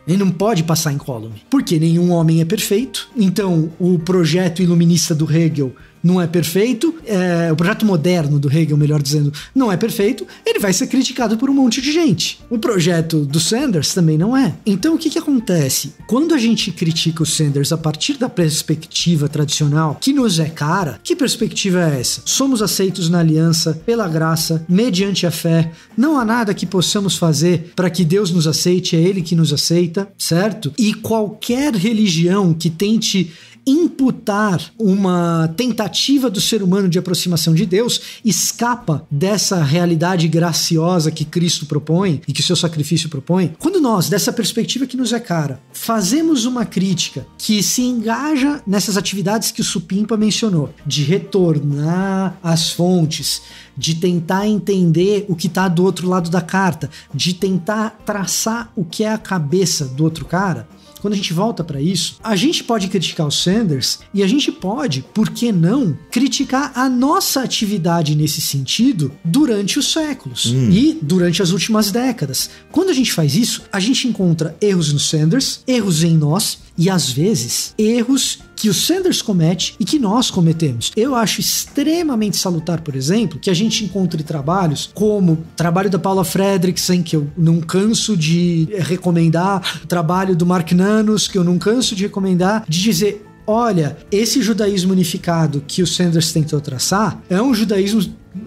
Ele não pode passar incólume. Porque nenhum homem é perfeito. Então, o projeto iluminista do Hegel não é perfeito, o projeto moderno do Hegel, melhor dizendo, não é perfeito, ele vai ser criticado por um monte de gente. O projeto do Sanders também não é. Então o que acontece? Quando a gente critica o Sanders a partir da perspectiva tradicional, que nos é cara, que perspectiva é essa? Somos aceitos na aliança, pela graça, mediante a fé, não há nada que possamos fazer para que Deus nos aceite, é Ele que nos aceita, certo? E qualquer religião que tente imputar uma tentativa do ser humano de aproximação de Deus escapa dessa realidade graciosa que Cristo propõe e que o seu sacrifício propõe. Quando nós, dessa perspectiva que nos é cara, fazemos uma crítica que se engaja nessas atividades que o Supimpa mencionou, de retornar às fontes, de tentar entender o que está do outro lado da carta, de tentar traçar o que é a cabeça do outro cara, quando a gente volta para isso, a gente pode criticar o Sanders e a gente pode, por que não, criticar a nossa atividade nesse sentido durante os séculos e durante as últimas décadas. Quando a gente faz isso, a gente encontra erros no Sanders, erros em nós e, às vezes, erros que o Sanders comete e que nós cometemos. Eu acho extremamente salutar, por exemplo, que a gente encontre trabalhos como o trabalho da Paula Fredriksen, que eu não canso de recomendar, o trabalho do Mark Nanos, que eu não canso de recomendar, de dizer, olha, esse judaísmo unificado que o Sanders tentou traçar é um judaísmo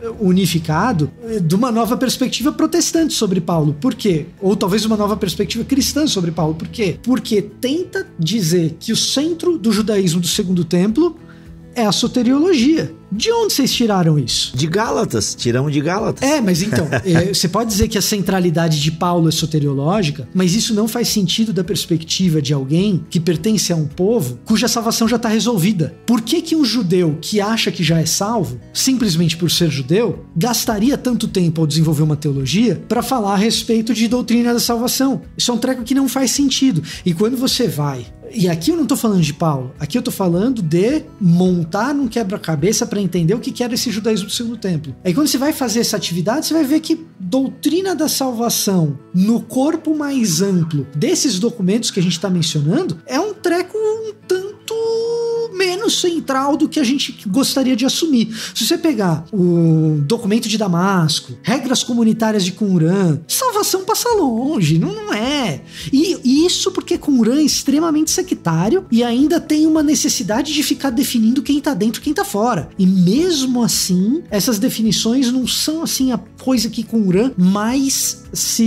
unificado de uma nova perspectiva protestante sobre Paulo. Por quê? Ou talvez uma nova perspectiva cristã sobre Paulo. Por quê? Porque tenta dizer que o centro do judaísmo do Segundo Templo é a soteriologia. De onde vocês tiraram isso? De Gálatas, tiramos de Gálatas. Mas então, você pode dizer que a centralidade de Paulo é soteriológica, mas isso não faz sentido da perspectiva de alguém que pertence a um povo cuja salvação já está resolvida. Por que um judeu que acha que já é salvo, simplesmente por ser judeu, gastaria tanto tempo ao desenvolver uma teologia para falar a respeito de doutrina da salvação? Isso é um treco que não faz sentido. E quando você vai... E aqui eu não tô falando de Paulo, aqui eu tô falando de montar num quebra-cabeça para entender o que era esse judaísmo do Segundo Templo. Aí quando você vai fazer essa atividade, você vai ver que doutrina da salvação no corpo mais amplo desses documentos que a gente tá mencionando é um treco um tanto menos central do que a gente gostaria de assumir. Se você pegar o documento de Damasco, regras comunitárias de Qumran, salvação passa longe, não é. E isso porque Qumran é extremamente sectário e ainda tem uma necessidade de ficar definindo quem tá dentro e quem tá fora. E mesmo assim, essas definições não são assim a coisa que Qumran mais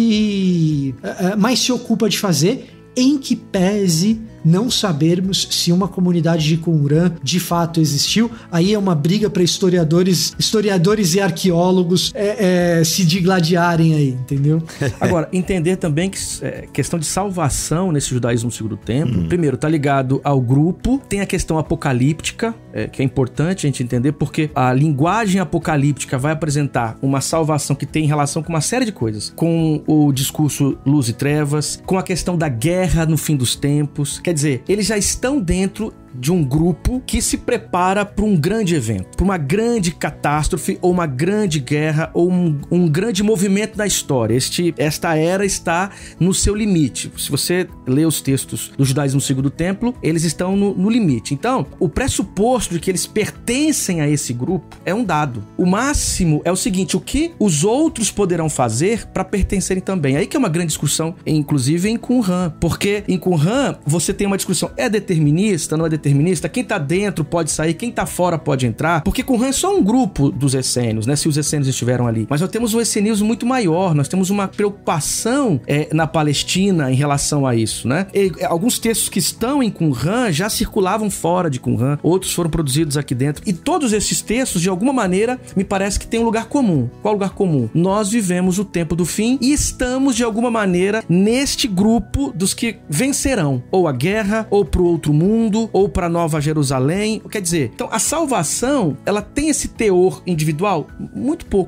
se ocupa de fazer, em que pese não sabermos se uma comunidade de Qumran de fato existiu. Aí é uma briga para historiadores e arqueólogos se digladiarem aí, entendeu? Agora, entender também que questão de salvação nesse judaísmo do Segundo Templo, primeiro, tá ligado ao grupo, tem a questão apocalíptica, que é importante a gente entender, porque a linguagem apocalíptica vai apresentar uma salvação que tem relação com uma série de coisas, com o discurso luz e trevas, com a questão da guerra no fim dos tempos. Quer dizer, eles já estão dentro de um grupo que se prepara para um grande evento, para uma grande catástrofe, ou uma grande guerra, ou um grande movimento na história. Esta era está no seu limite. Se você lê os textos do judaísmo do Segundo Templo, eles estão no limite. Então, o pressuposto de que eles pertencem a esse grupo é um dado. O máximo é o seguinte: o que os outros poderão fazer para pertencerem também? Aí que é uma grande discussão, inclusive em Qumran, porque em Qumran você tem uma discussão: é determinista, não é determinista? Quem tá dentro pode sair, quem tá fora pode entrar, porque Qumran é só um grupo dos essênios, né? Se os essênios estiveram ali. Mas nós temos um essênios muito maior, nós temos uma preocupação na Palestina em relação a isso, né? Alguns textos que estão em Qumran já circulavam fora de Qumran, outros foram produzidos aqui dentro, e todos esses textos, de alguma maneira, me parece que tem um lugar comum. Qual lugar comum? Nós vivemos o tempo do fim e estamos, de alguma maneira, neste grupo dos que vencerão, ou a guerra, ou pro outro mundo, ou para Nova Jerusalém. Quer dizer, então a salvação, ela tem esse teor individual? Muito pouco.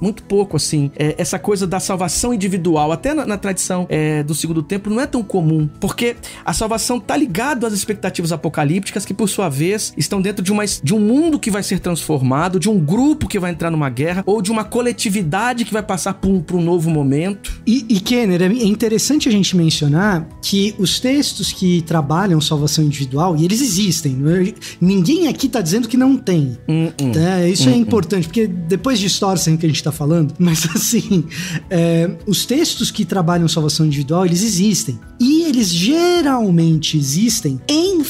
muito pouco, assim. Essa coisa da salvação individual, até na tradição do Segundo Templo, não é tão comum, porque a salvação tá ligado às expectativas apocalípticas que, por sua vez, estão dentro de um mundo que vai ser transformado, de um grupo que vai entrar numa guerra, ou de uma coletividade que vai passar por um novo momento. E Kenner, é interessante a gente mencionar que os textos que trabalham salvação individual, e eles existem, ninguém aqui tá dizendo que não tem. Isso é importante, porque depois distorcem o que a gente tá falando, mas assim, os textos que trabalham salvação individual, eles existem. E eles geralmente existem em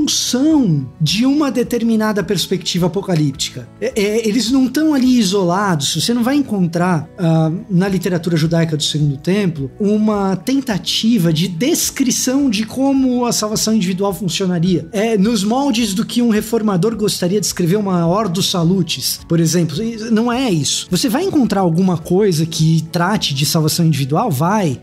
função de uma determinada perspectiva apocalíptica. Eles não estão ali isolados. Você não vai encontrar na literatura judaica do Segundo Templo uma tentativa de descrição de como a salvação individual funcionaria. Nos moldes do que um reformador gostaria de escrever uma Ordo Salutis, por exemplo. Não é isso. Você vai encontrar alguma coisa que trate de salvação individual? Vai.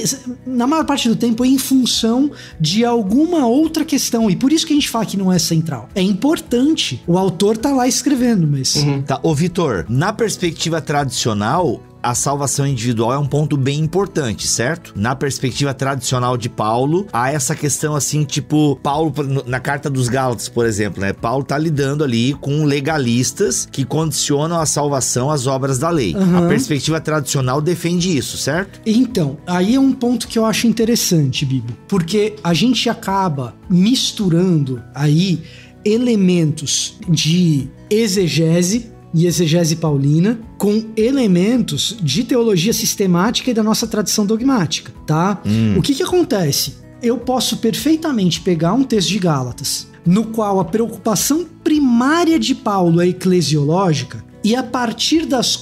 Na maior parte do tempo, em função de alguma outra questão. E por isso que a gente fala que não é central. É importante. O autor tá lá escrevendo, mas... Tá. Ô, Vitor, na perspectiva tradicional, a salvação individual é um ponto bem importante, certo? Na perspectiva tradicional de Paulo, há essa questão assim, tipo, Paulo, na carta dos Gálatas, por exemplo, né? Paulo tá lidando ali com legalistas que condicionam a salvação às obras da lei. A perspectiva tradicional defende isso, certo? Então, aí é um ponto que eu acho interessante, Bibo, porque a gente acaba misturando aí elementos de exegese e exegese paulina com elementos de teologia sistemática e da nossa tradição dogmática, tá? O que acontece? Eu posso perfeitamente pegar um texto de Gálatas, no qual a preocupação primária de Paulo é eclesiológica, e a partir das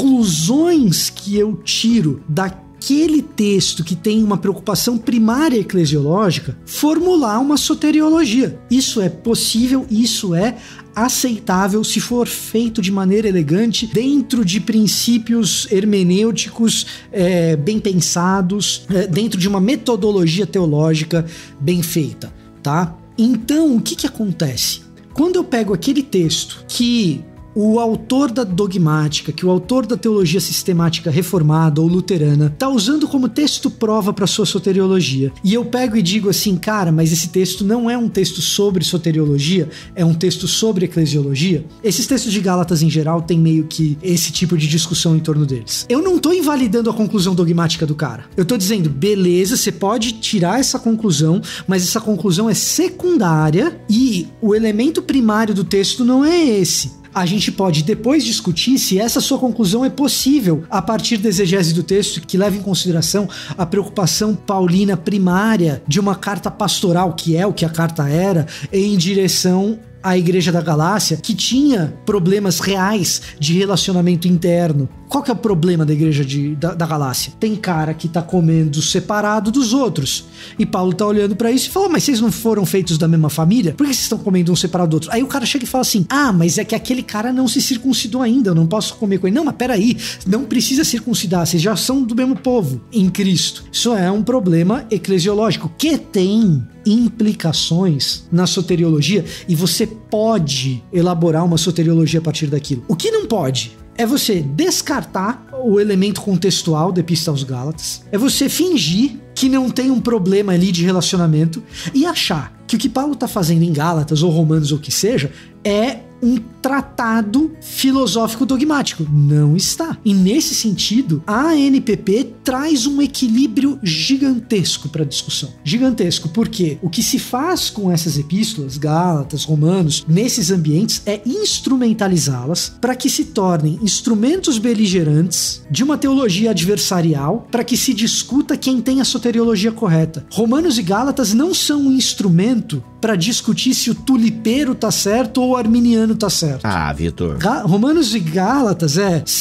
conclusões que eu tiro daquele texto que tem uma preocupação primária eclesiológica, formular uma soteriologia. Isso é possível, isso é aceitável se for feito de maneira elegante, dentro de princípios hermenêuticos bem pensados, dentro de uma metodologia teológica bem feita, tá? Então, o que acontece? Quando eu pego aquele texto que o autor da dogmática, que o autor da teologia sistemática reformada ou luterana tá usando como texto prova para sua soteriologia, e eu pego e digo assim, cara, mas esse texto não é um texto sobre soteriologia, é um texto sobre eclesiologia. Esses textos de Gálatas em geral tem meio que esse tipo de discussão em torno deles. Eu não tô invalidando a conclusão dogmática do cara. Eu tô dizendo, beleza, você pode tirar essa conclusão, mas essa conclusão é secundária e o elemento primário do texto não é esse. A gente pode depois discutir se essa sua conclusão é possível a partir da exegese do texto que leva em consideração a preocupação paulina primária de uma carta pastoral, que é o que a carta era, em direção à Igreja da Galácia, que tinha problemas reais de relacionamento interno. Qual que é o problema da Igreja da Galácia? Tem cara que tá comendo separado dos outros. E Paulo tá olhando pra isso e fala, mas vocês não foram feitos da mesma família? Por que vocês estão comendo um separado do outro? Aí o cara chega e fala assim, mas é que aquele cara não se circuncidou ainda, eu não posso comer com ele. Não, mas peraí, não precisa circuncidar, vocês já são do mesmo povo em Cristo. Isso é um problema eclesiológico que tem implicações na soteriologia e você pode elaborar uma soteriologia a partir daquilo. O que não pode é você descartar o elemento contextual da Epístola aos Gálatas, é você fingir que não tem um problema ali de relacionamento e achar que o que Paulo está fazendo em Gálatas ou Romanos ou o que seja é um tratado filosófico dogmático. Não está. E nesse sentido, a ANPP traz um equilíbrio gigantesco para a discussão. Gigantesco, porque o que se faz com essas epístolas, Gálatas, Romanos, nesses ambientes é instrumentalizá-las para que se tornem instrumentos beligerantes de uma teologia adversarial, para que se discuta quem tem a soteriologia correta. Romanos e Gálatas não são um instrumento para discutir se o tulipeiro tá certo ou o arminiano tá certo. Vitor. Romanos e Gálatas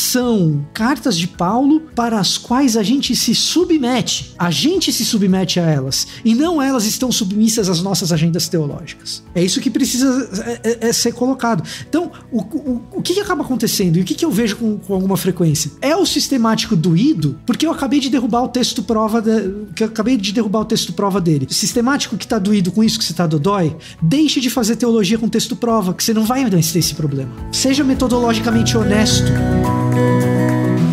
são cartas de Paulo para as quais a gente se submete. A gente se submete a elas. E não elas estão submissas às nossas agendas teológicas. É isso que precisa ser colocado. Então, o que acaba acontecendo? E o que eu vejo com alguma frequência? É o sistemático doído, porque eu acabei de derrubar o texto prova dele. O sistemático que tá doído com isso que você tá dodói, deixe de fazer teologia com texto prova, que você não vai mais ter esse problema. Seja metodologicamente honesto.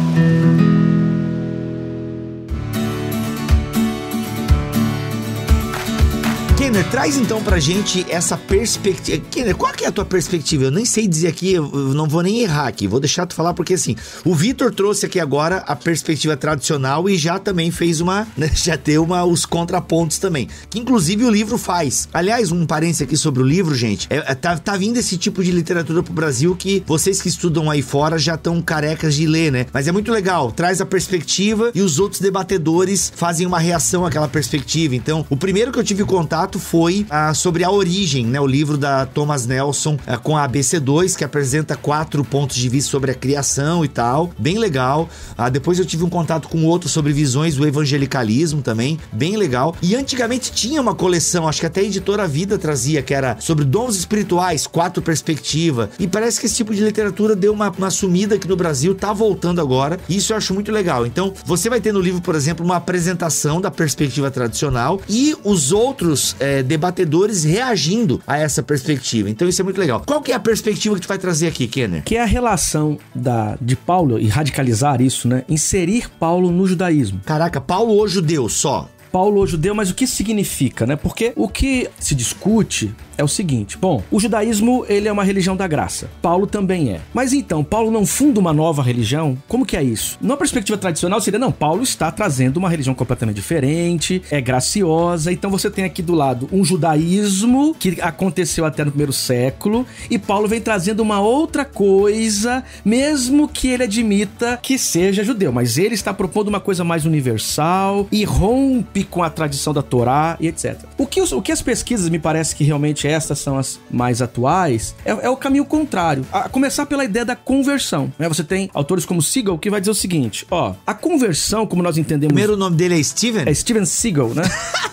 Kenner, traz então pra gente essa perspectiva. Kenner, qual que é a tua perspectiva? Eu nem sei dizer aqui, eu não vou nem errar aqui, vou deixar tu falar, porque assim, o Vitor trouxe aqui agora a perspectiva tradicional e já também fez já deu os contrapontos também, que inclusive o livro faz. Aliás, um parênteses aqui sobre o livro, gente, tá vindo esse tipo de literatura pro Brasil que vocês que estudam aí fora já estão carecas de ler, né? Mas é muito legal, traz a perspectiva e os outros debatedores fazem uma reação àquela perspectiva. Então, o primeiro que eu tive contato foi sobre a origem, né? O livro da Thomas Nelson com a ABC2, que apresenta 4 pontos de vista sobre a criação e tal, bem legal. Depois eu tive um contato com outro sobre visões do evangelicalismo também, bem legal. E antigamente tinha uma coleção, acho que até a Editora Vida trazia, que era sobre dons espirituais, 4 perspectivas, e parece que esse tipo de literatura deu uma sumida aqui no Brasil, tá voltando agora, e isso eu acho muito legal. Então, você vai ter no livro, por exemplo, uma apresentação da perspectiva tradicional e os outros debatedores reagindo a essa perspectiva. Então, isso é muito legal. Qual que é a perspectiva que tu vai trazer aqui, Kenner? Que é a relação de Paulo, e radicalizar isso, né? Inserir Paulo no judaísmo. Caraca, Paulo o judeu só. Paulo o judeu, mas o que isso significa, né? Porque o que se discute é o seguinte, bom, o judaísmo, ele é uma religião da graça. Paulo também é. Mas então, Paulo não funda uma nova religião? Como que é isso? Numa perspectiva tradicional seria, não, Paulo está trazendo uma religião completamente diferente, é graciosa, então você tem aqui do lado um judaísmo que aconteceu até no 1º século, e Paulo vem trazendo uma outra coisa, mesmo que ele admita que seja judeu, mas ele está propondo uma coisa mais universal e rompe com a tradição da Torá e etc. O que as pesquisas, me parece que realmente estas são as mais atuais, é o caminho contrário. A começar pela ideia da conversão, né? Você tem autores como Seagal que vai dizer o seguinte, a conversão, como nós entendemos... O primeiro nome dele é Steven? É Steven Seagal, né?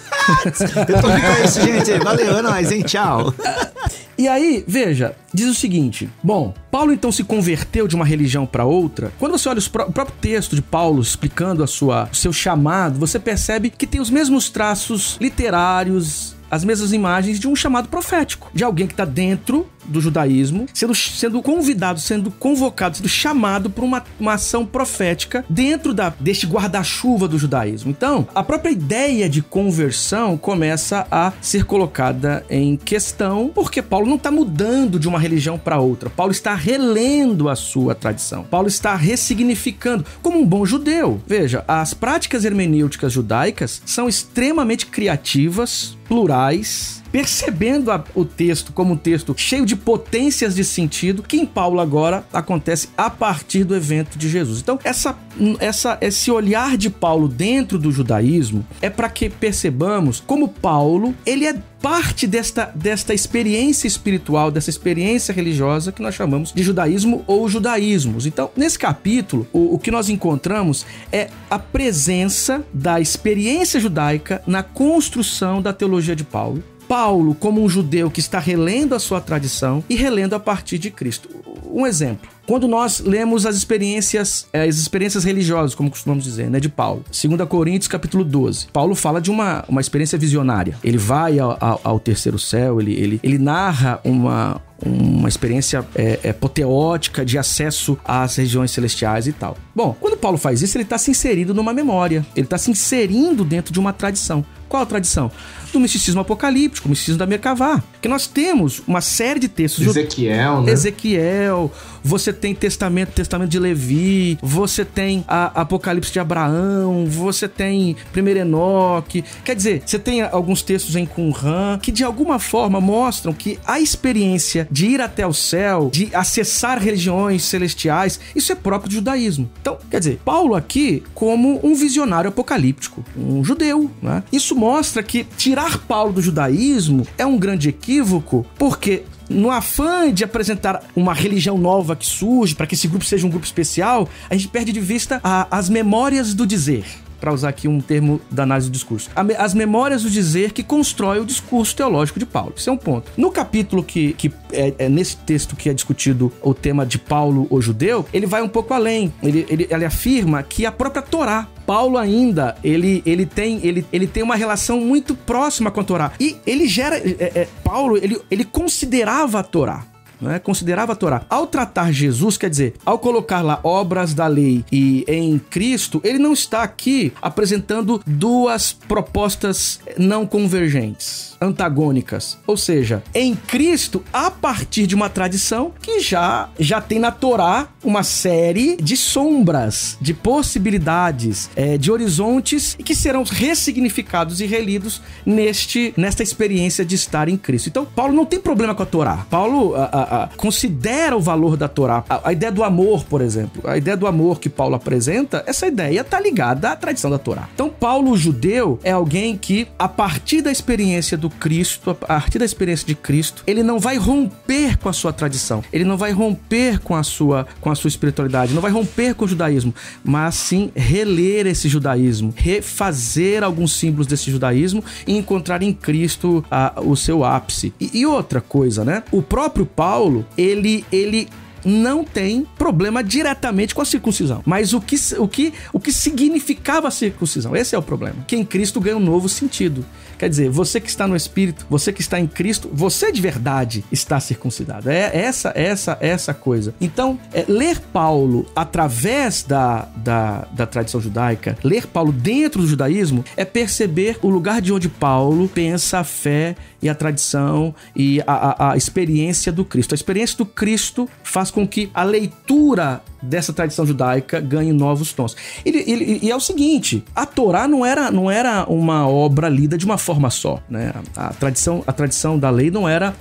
Eu tô aqui com isso, gente. Valeu, é nóis, hein? Tchau. E aí, veja, diz o seguinte, bom, Paulo então se converteu de uma religião para outra. Quando você olha o próprio texto de Paulo explicando o seu chamado, você percebe que tem os mesmos traços literários, as mesmas imagens de um chamado profético, de alguém que está dentro do judaísmo, sendo convidado, sendo convocado, sendo chamado por uma ação profética dentro deste guarda-chuva do judaísmo. Então, a própria ideia de conversão começa a ser colocada em questão, porque Paulo não está mudando de uma religião para outra. Paulo está relendo a sua tradição. Paulo está ressignificando, como um bom judeu. Veja, as práticas hermenêuticas judaicas são extremamente criativas, plurais, percebendo o texto como um texto cheio de potências de sentido, que em Paulo agora acontece a partir do evento de Jesus. Então, esse olhar de Paulo dentro do judaísmo é para que percebamos como Paulo, ele é parte desta experiência espiritual, dessa experiência religiosa que nós chamamos de judaísmo ou judaísmos. Então, nesse capítulo, o que nós encontramos é a presença da experiência judaica na construção da teologia de Paulo. Paulo como um judeu que está relendo a sua tradição e relendo a partir de Cristo. Um exemplo. Quando nós lemos as experiências religiosas, como costumamos dizer, né, de Paulo, 2 Coríntios capítulo 12, Paulo fala de uma experiência visionária. Ele vai ao terceiro céu, ele narra uma experiência apoteótica de acesso às regiões celestiais e tal. Bom, quando Paulo faz isso, ele está se inserindo numa memória, ele está se inserindo dentro de uma tradição. Qual a tradição? Do misticismo apocalíptico, o misticismo da Merkavá. Porque nós temos uma série de textos. Ezequiel, né? Ezequiel, você tem testamento de Levi, você tem a Apocalipse de Abraão, você tem 1 Enoque. Quer dizer, você tem alguns textos em Qumran que de alguma forma mostram que a experiência de ir até o céu, de acessar religiões celestiais, isso é próprio do judaísmo. Então, quer dizer, Paulo aqui como um visionário apocalíptico, um judeu, né? Isso mostra que tirar Paulo do judaísmo é um grande equívoco, porque no afã de apresentar uma religião nova que surge, para que esse grupo seja um grupo especial, a gente perde de vista as memórias do dizer, para usar aqui um termo da análise do discurso. As memórias do dizer que constrói o discurso teológico de Paulo. Isso é um ponto. No capítulo que nesse texto que é discutido o tema de Paulo, o judeu, ele vai um pouco além. Ele afirma que a própria Torá, Paulo ainda, ele tem uma relação muito próxima com a Torá. E ele Paulo, ele considerava a Torá. né? Considerava a Torá. Ao tratar Jesus, quer dizer, ao colocar lá obras da lei e em Cristo, ele não está aqui apresentando duas propostas não convergentes, antagônicas. Ou seja, em Cristo, a partir de uma tradição que já tem na Torá uma série de sombras, de possibilidades, de horizontes que serão ressignificados e relidos nesta experiência de estar em Cristo. Então, Paulo não tem problema com a Torá. Paulo considera o valor da Torá. A ideia do amor, por exemplo, a ideia do amor que Paulo apresenta, essa ideia está ligada à tradição da Torá. Então, Paulo, o judeu, é alguém que, a partir da experiência do Cristo, a partir da experiência de Cristo, ele não vai romper com a sua tradição, ele não vai romper com a sua espiritualidade, não vai romper com o judaísmo, mas sim reler esse judaísmo, refazer alguns símbolos desse judaísmo e encontrar em Cristo o seu ápice. E outra coisa, né? O próprio Paulo, ele não tem problema diretamente com a circuncisão, mas o que significava a circuncisão, esse é o problema, que em Cristo ganha um novo sentido. Quer dizer, você que está no Espírito, você que está em Cristo, você de verdade está circuncidado. É essa coisa. Então, ler Paulo através da tradição judaica, ler Paulo dentro do judaísmo, é perceber o lugar de onde Paulo pensa a fé e a tradição e a experiência do Cristo. A experiência do Cristo faz com que a leitura dessa tradição judaica ganhe novos tons. E é o seguinte, a Torá não era uma obra lida de uma forma só, né? A tradição da lei não era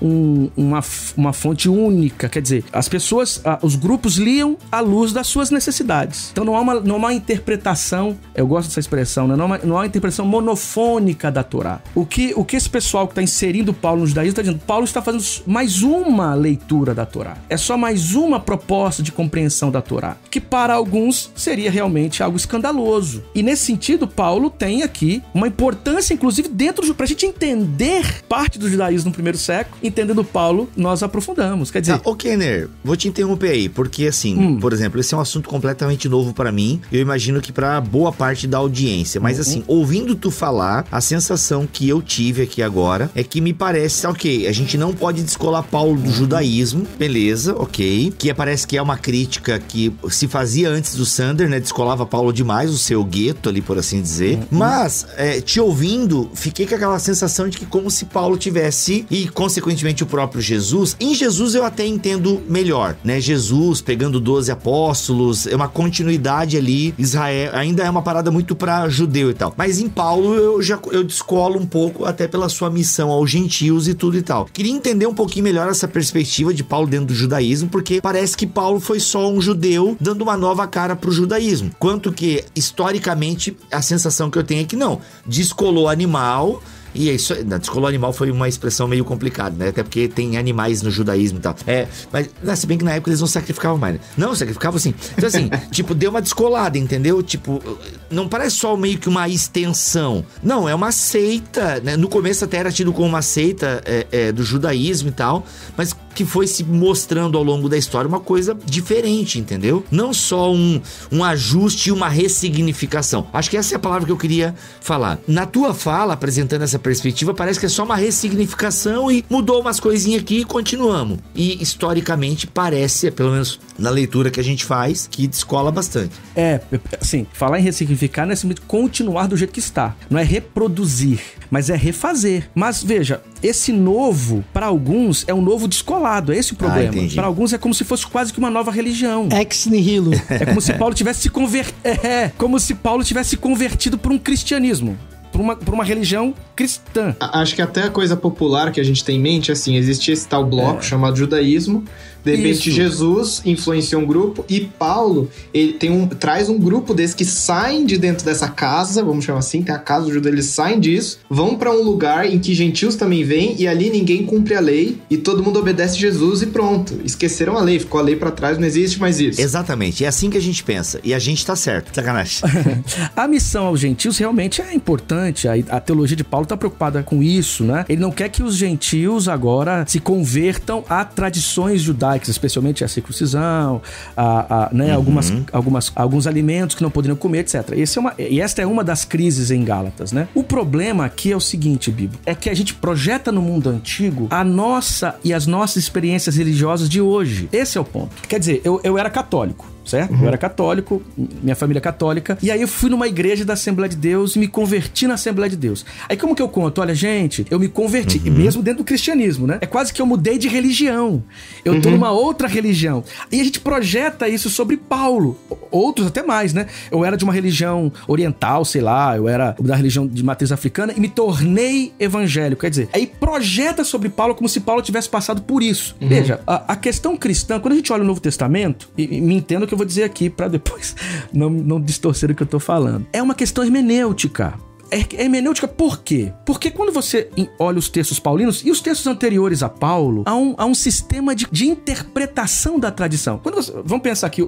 uma fonte única, quer dizer, as pessoas, os grupos liam à luz das suas necessidades. Então não há uma interpretação, eu gosto dessa expressão, né? Não há uma interpretação monofônica da Torá. O que esse pessoal que está inserindo Paulo no judaísmo está dizendo, Paulo está fazendo mais uma leitura da Torá. É só mais uma proposta de compreensão da Torá, que para alguns seria realmente algo escandaloso. E nesse sentido, Paulo tem aqui uma importância, inclusive, pra gente entender parte do judaísmo no primeiro século, entendendo Paulo, nós aprofundamos. Quer dizer... Ô, Kenner, vou te interromper aí, porque assim, por exemplo, esse é um assunto completamente novo pra mim, eu imagino que pra boa parte da audiência, mas assim, ouvindo tu falar, a sensação que eu tive aqui agora é que me parece, ok, a gente não pode descolar Paulo do judaísmo, beleza, ok, que parece que é uma crítica que se fazia antes do Sander, né, descolava Paulo demais, o seu gueto ali, por assim dizer, mas, te ouvindo, fiquei com aquela sensação de que como se Paulo tivesse, e consequentemente o próprio Jesus, em Jesus eu até entendo melhor, né, Jesus pegando 12 apóstolos, é uma continuidade ali, Israel, ainda é uma parada muito pra judeu e tal, mas em Paulo eu descolo um pouco, até pela sua missão aos gentios e tudo e tal. Queria entender um pouquinho melhor essa perspectiva de Paulo dentro do judaísmo, porque parece que Paulo foi só um judeu dando uma nova cara pro judaísmo, quanto que historicamente a sensação que eu tenho é que não, descolou animal. E isso, descolou animal foi uma expressão meio complicada, né? Até porque tem animais no judaísmo e tal. Mas, se bem que na época eles não sacrificavam mais, né? Não, sacrificavam sim. Então assim, tipo, deu uma descolada, entendeu? Tipo, não parece só meio que uma extensão. Não, é uma seita, né? No começo até era tido como uma seita do judaísmo e tal, mas que foi se mostrando ao longo da história uma coisa diferente, entendeu? Não só um ajuste e uma ressignificação. Acho que essa é a palavra que eu queria falar. Na tua fala, apresentando essa perspectiva, parece que é só uma ressignificação e mudou umas coisinhas aqui e continuamos. E historicamente parece, pelo menos na leitura que a gente faz, que descola bastante. Assim, falar em ressignificar não é simplesmente continuar do jeito que está. Não é reproduzir, mas é refazer. Mas veja, esse novo, para alguns, é um novo descolado. É esse o problema. Para alguns é como se fosse quase que uma nova religião. Ex nihilo. É como se Paulo tivesse se convertido para um cristianismo. Por uma religião cristã. Acho que até a coisa popular que a gente tem em mente, assim, existia esse tal bloco chamado judaísmo. De repente, Jesus influenciou um grupo e Paulo, ele traz um grupo desses que saem de dentro dessa casa, vamos chamar assim, tem a casa do judeu, eles saem disso, vão pra um lugar em que gentios também vêm e ali ninguém cumpre a lei e todo mundo obedece Jesus e pronto. Esqueceram a lei, ficou a lei pra trás, não existe mais isso. Exatamente, é assim que a gente pensa e a gente tá certo. Sacanagem. A missão aos gentios realmente é importante interessante. A teologia de Paulo está preocupada com isso, né? Ele não quer que os gentios agora se convertam a tradições judaicas, especialmente a circuncisão, né, alguns alimentos que não poderiam comer, etc. E esta é uma das crises em Gálatas, né? O problema aqui é o seguinte, Bíblia, é que a gente projeta no mundo antigo a nossa e as nossas experiências religiosas de hoje. Esse é o ponto. Quer dizer, eu era católico, certo? Eu era católico, minha família é católica, e aí eu fui numa igreja da Assembleia de Deus e me converti na Assembleia de Deus. Aí como que eu conto? Olha, gente, eu me converti, mesmo dentro do cristianismo, né? É quase que eu mudei de religião. Eu tô numa outra religião. E a gente projeta isso sobre Paulo. Outros até mais, né? Eu era de uma religião oriental, sei lá, eu era da religião de matriz africana e me tornei evangélico. Quer dizer, aí projeta sobre Paulo como se Paulo tivesse passado por isso. Veja, a questão cristã, quando a gente olha o Novo Testamento, e me entenda o que eu vou dizer aqui pra depois não distorcer o que eu tô falando. É uma questão hermenêutica. É hermenêutica por quê? Porque quando você olha os textos paulinos e os textos anteriores a Paulo, há um sistema de interpretação da tradição. Vamos pensar aqui,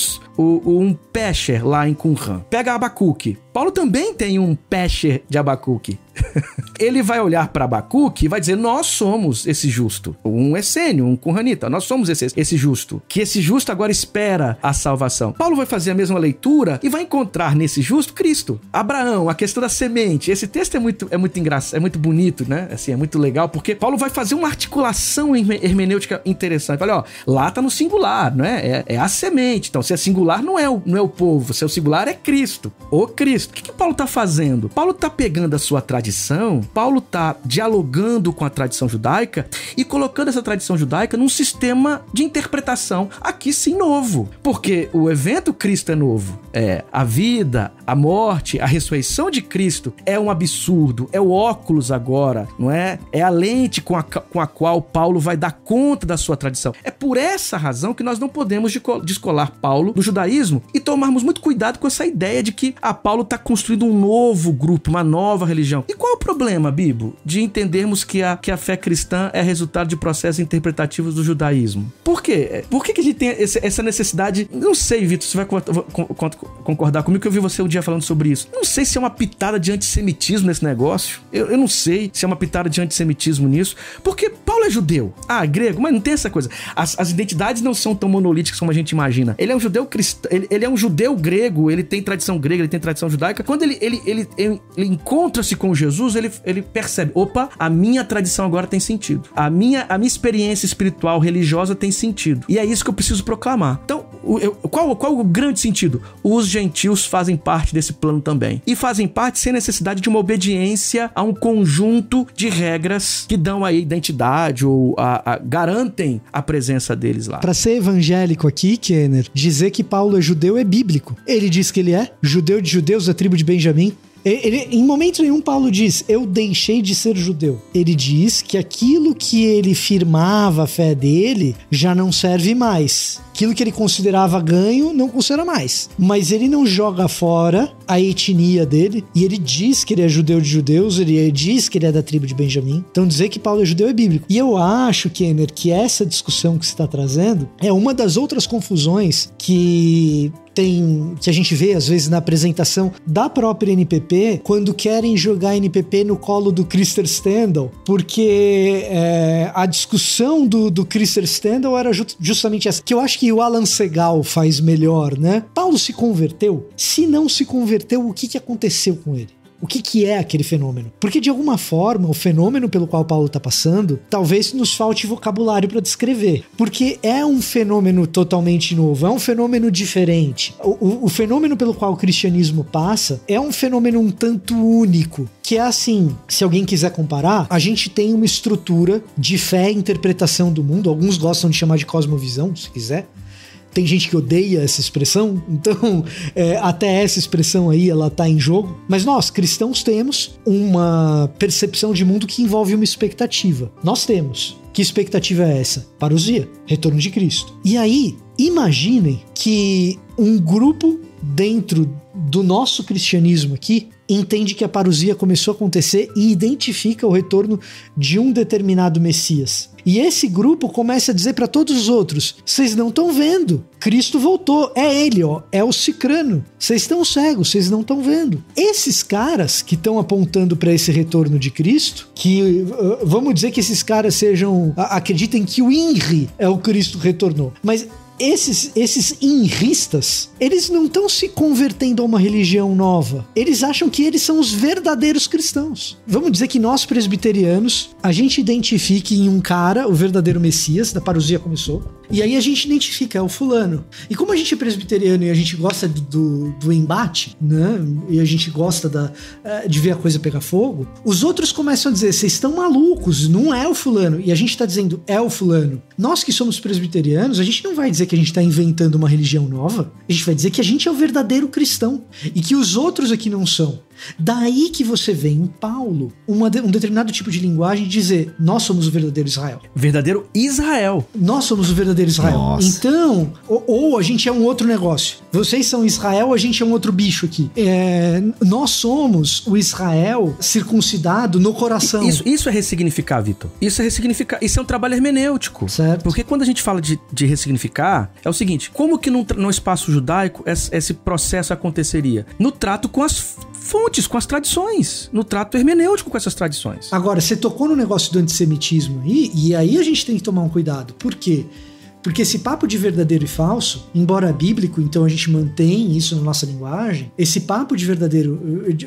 um Pesher lá em Qumran. Pega Abacuque. Paulo também tem um Pesher de Abacuque. Ele vai olhar para Abacuque e vai dizer, nós somos esse justo. Um essênio, um Qumranita, nós somos esse justo. Que esse justo agora espera a salvação. Paulo vai fazer a mesma leitura e vai encontrar nesse justo Cristo. Abraão, a questão da semente. Esse texto é muito engraçado, é muito bonito, né? Assim, é muito legal, porque Paulo vai fazer uma articulação hermenêutica interessante. Olha, ó, lá tá no singular, não é? É a semente. Então, se é singular, não é o povo. Se é o singular, é Cristo. O Cristo. O que Paulo tá fazendo? Paulo tá pegando a sua tradição, Paulo tá dialogando com a tradição judaica e colocando essa tradição judaica num sistema de interpretação, aqui sim novo. Porque o evento Cristo é novo. A vida, a morte, a ressurreição de Cristo é um absurdo, é o óculos agora, não é? É a lente com a qual Paulo vai dar conta da sua tradição. É por essa razão que nós não podemos descolar Paulo do judaísmo e tomarmos muito cuidado com essa ideia de que Paulo está construindo um novo grupo, uma nova religião. E qual é o problema, Bibo, de entendermos que a fé cristã é resultado de processos interpretativos do judaísmo? Por quê? Por que a gente tem essa necessidade? Não sei, Vitor, você vai concordar comigo, que eu vi você um dia falando sobre isso. Não sei se é uma pitada de antissemitismo nesse negócio. Eu não sei se é uma pitada de antissemitismo nisso, porque Paulo é judeu. Grego, mas não tem essa coisa. As identidades não são tão monolíticas como a gente imagina. Ele é um judeu cristão, ele é um judeu grego, ele tem tradição grega, ele tem tradição judaica. Quando ele encontra-se com Jesus, ele percebe, opa, a minha tradição agora tem sentido. A minha experiência espiritual, religiosa tem sentido. E é isso que eu preciso proclamar. Então, qual o grande sentido? Os gentios fazem parte desse plano também. E fazem parte sem necessidade de uma obediência a um conjunto de regras que dão aí identidade ou garantem a presença deles lá. Para ser evangélico aqui, Kenner, dizer que Paulo é judeu é bíblico. Ele diz que ele é judeu de judeus da tribo de Benjamim. Em momento nenhum Paulo diz, eu deixei de ser judeu. Ele diz que aquilo que ele firmava a fé dele já não serve mais. Aquilo que ele considerava ganho, não considera mais. Mas ele não joga fora a etnia dele. E ele diz que ele é judeu de judeus, ele diz que ele é da tribo de Benjamim. Então dizer que Paulo é judeu é bíblico. E eu acho, Kenner, que essa discussão que você está trazendo é uma das outras confusões que a gente vê às vezes na apresentação da própria NPP, quando querem jogar a NPP no colo do Krister Stendhal, porque a discussão do Krister Stendhal era justamente essa, que eu acho que o Alan Segal faz melhor, né? Paulo se converteu? Se não se converteu, o que aconteceu com ele? O que é aquele fenômeno? Porque, de alguma forma, o fenômeno pelo qual Paulo está passando, talvez nos falte vocabulário para descrever. Porque é um fenômeno totalmente novo, é um fenômeno diferente. O fenômeno pelo qual o cristianismo passa é um fenômeno um tanto único. Que é assim, se alguém quiser comparar, a gente tem uma estrutura de fé e interpretação do mundo. Alguns gostam de chamar de cosmovisão, se quiser. Tem gente que odeia essa expressão, então até essa expressão aí ela tá em jogo. Mas nós, cristãos, temos uma percepção de mundo que envolve uma expectativa. Nós temos. Que expectativa é essa? Parousia, retorno de Cristo. E aí, imaginem que um grupo dentro do nosso cristianismo aqui, entende que a parousia começou a acontecer e identifica o retorno de um determinado Messias. E esse grupo começa a dizer para todos os outros: vocês não estão vendo, Cristo voltou, é ele, ó, é o cicrano, vocês estão cegos, vocês não estão vendo. Esses caras que estão apontando para esse retorno de Cristo, que vamos dizer que esses caras acreditem que o INRI é o Cristo retornou, mas esses inristas, eles não estão se convertendo a uma religião nova. Eles acham que eles são os verdadeiros cristãos. Vamos dizer que nós, presbiterianos, a gente identifique em um cara o verdadeiro Messias, da parousia começou, e aí a gente identifica, é o fulano. E como a gente é presbiteriano e a gente gosta do embate, né? E a gente gosta de ver a coisa pegar fogo, os outros começam a dizer: vocês estão malucos, não é o fulano. E a gente está dizendo: é o fulano. Nós que somos presbiterianos, a gente não vai dizer que a gente está inventando uma religião nova, a gente vai dizer que a gente é o verdadeiro cristão e que os outros aqui não são. Daí que você vê em Paulo um determinado tipo de linguagem dizer: nós somos o verdadeiro Israel. Verdadeiro Israel. Nós somos o verdadeiro Israel. Nossa. Então, ou a gente é um outro negócio. Vocês são Israel, a gente é um outro bicho aqui. Nós somos o Israel circuncidado no coração. Isso é ressignificar, Vitor. Isso é ressignificar. Isso é um trabalho hermenêutico. Certo. Porque quando a gente fala de ressignificar, é o seguinte: como que no espaço judaico esse processo aconteceria? No trato com as fontes, com as tradições, no trato hermenêutico com essas tradições. Agora, você tocou no negócio do antissemitismo aí, e aí a gente tem que tomar um cuidado. Por quê? Porque esse papo de verdadeiro e falso, embora bíblico, então a gente mantém isso na nossa linguagem, esse papo de verdadeiro...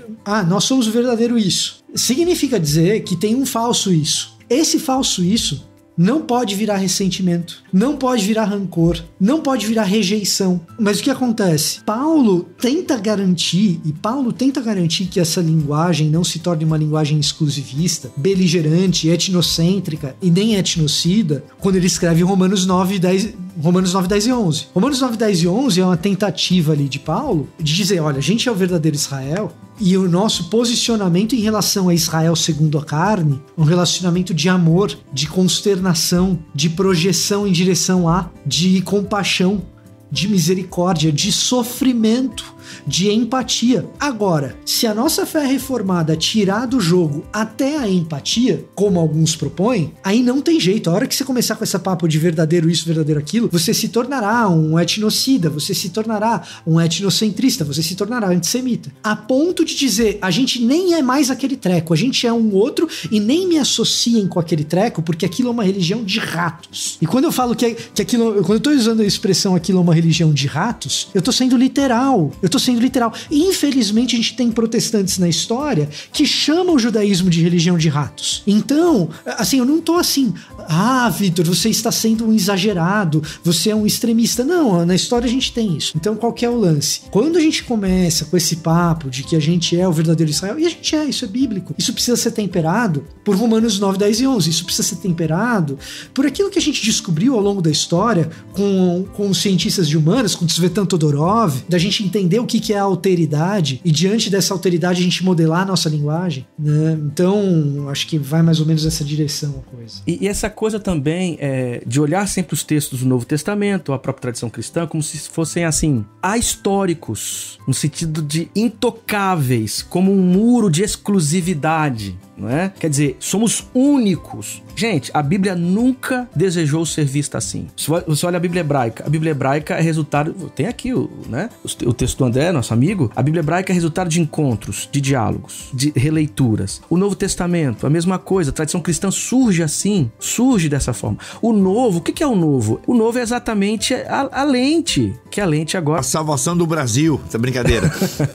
nós somos o verdadeiro isso. Significa dizer que tem um falso isso. Esse falso isso não pode virar ressentimento, não pode virar rancor, não pode virar rejeição. Mas o que acontece? Paulo tenta garantir que essa linguagem não se torne uma linguagem exclusivista, beligerante, etnocêntrica e nem etnocida, quando ele escreve Romanos 9, 10 e 11. Romanos 9, 10 e 11 é uma tentativa ali de Paulo de dizer: olha, a gente é o verdadeiro Israel, e o nosso posicionamento em relação a Israel segundo a carne, um relacionamento de amor, de consternação, de projeção em direção de compaixão, de misericórdia, de sofrimento, de empatia. Agora, se a nossa fé reformada tirar do jogo até a empatia, como alguns propõem, aí não tem jeito. A hora que você começar com esse papo de verdadeiro isso, verdadeiro aquilo, você se tornará um etnocida, você se tornará um etnocentrista, você se tornará antissemita. A ponto de dizer: a gente nem é mais aquele treco, a gente é um outro e nem me associem com aquele treco, porque aquilo é uma religião de ratos. E quando eu falo que aquilo, quando eu tô usando a expressão aquilo é uma religião de ratos, eu tô sendo literal. E infelizmente a gente tem protestantes na história que chamam o judaísmo de religião de ratos. Então, assim, eu não tô assim: Vitor, você está sendo um exagerado, você é um extremista. Não, na história a gente tem isso. Então, qual que é o lance? Quando a gente começa com esse papo de que a gente é o verdadeiro Israel, e a gente isso é bíblico, isso precisa ser temperado por Romanos 9, 10 e 11. Isso precisa ser temperado por aquilo que a gente descobriu ao longo da história com os cientistas de humanas, com Tsvetan Todorov, da gente entender o que é a alteridade e diante dessa alteridade a gente modelar a nossa linguagem, né? Então, acho que vai mais ou menos nessa direção a coisa. E essa coisa também de olhar sempre os textos do Novo Testamento, a própria tradição cristã, como se fossem assim, ahistóricos, no sentido de intocáveis, como um muro de exclusividade, não é? Quer dizer, somos únicos. Gente, a Bíblia nunca desejou ser vista assim. Se você olha a Bíblia hebraica é resultado... Tem aqui o texto do André, nosso amigo. A Bíblia hebraica é resultado de encontros, de diálogos, de releituras. O Novo Testamento, a mesma coisa. A tradição cristã surge assim, surge dessa forma. O Novo, o que é o Novo? O Novo é exatamente a lente, que é a lente agora... A salvação do Brasil, essa brincadeira.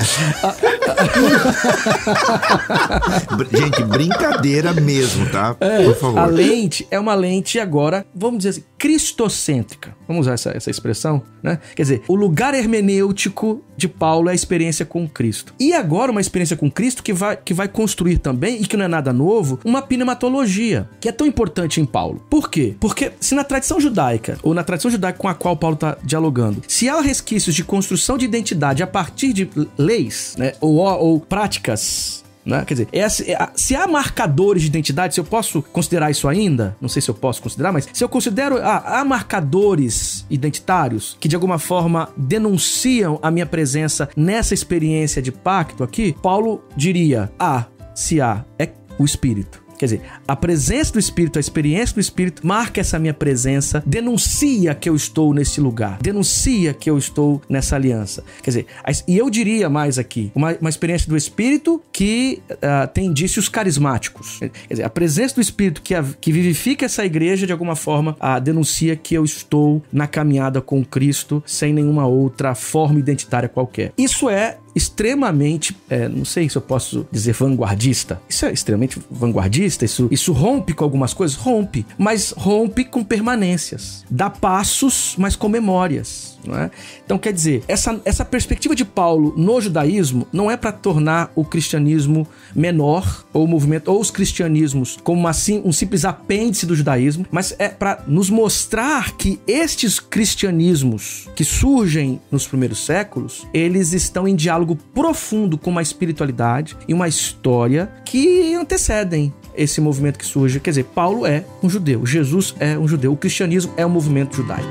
Gente, brincadeira mesmo, tá? Por favor. A lente é uma lente agora, vamos dizer assim, cristocêntrica. Vamos usar essa expressão, né? Quer dizer, o lugar hermenêutico de Paulo é a experiência com Cristo. E agora uma experiência com Cristo que vai construir também, e que não é nada novo, uma pneumatologia, que é tão importante em Paulo. Por quê? Porque se na tradição judaica, ou na tradição judaica com a qual Paulo está dialogando, se há resquícios de construção de identidade a partir de leis, né, ou práticas né? Quer dizer, se há marcadores de identidade, se eu posso considerar isso ainda, não sei se eu posso considerar, mas se eu considero, há marcadores identitários que de alguma forma denunciam a minha presença nessa experiência de pacto aqui, Paulo diria, se há, é o Espírito. Quer dizer, a presença do Espírito, a experiência do Espírito marca essa minha presença, denuncia que eu estou nesse lugar, denuncia que eu estou nessa aliança. Quer dizer, e eu diria mais aqui, uma experiência do Espírito que tem indícios carismáticos. Quer dizer, a presença do Espírito que vivifica essa igreja, de alguma forma, denuncia que eu estou na caminhada com Cristo sem nenhuma outra forma identitária qualquer. Isso é extremamente, não sei se eu posso dizer vanguardista. Isso é extremamente vanguardista, isso rompe com algumas coisas? Rompe, mas rompe com permanências. Dá passos, mas com memórias. Não é? Então, quer dizer, essa perspectiva de Paulo no judaísmo não é para tornar o cristianismo menor, ou o movimento, ou os cristianismos como assim um simples apêndice do judaísmo, mas é para nos mostrar que estes cristianismos que surgem nos primeiros séculos, eles estão em diálogo profundo com uma espiritualidade e uma história que antecedem esse movimento que surge. Quer dizer, Paulo é um judeu, Jesus é um judeu, o cristianismo é um movimento judaico.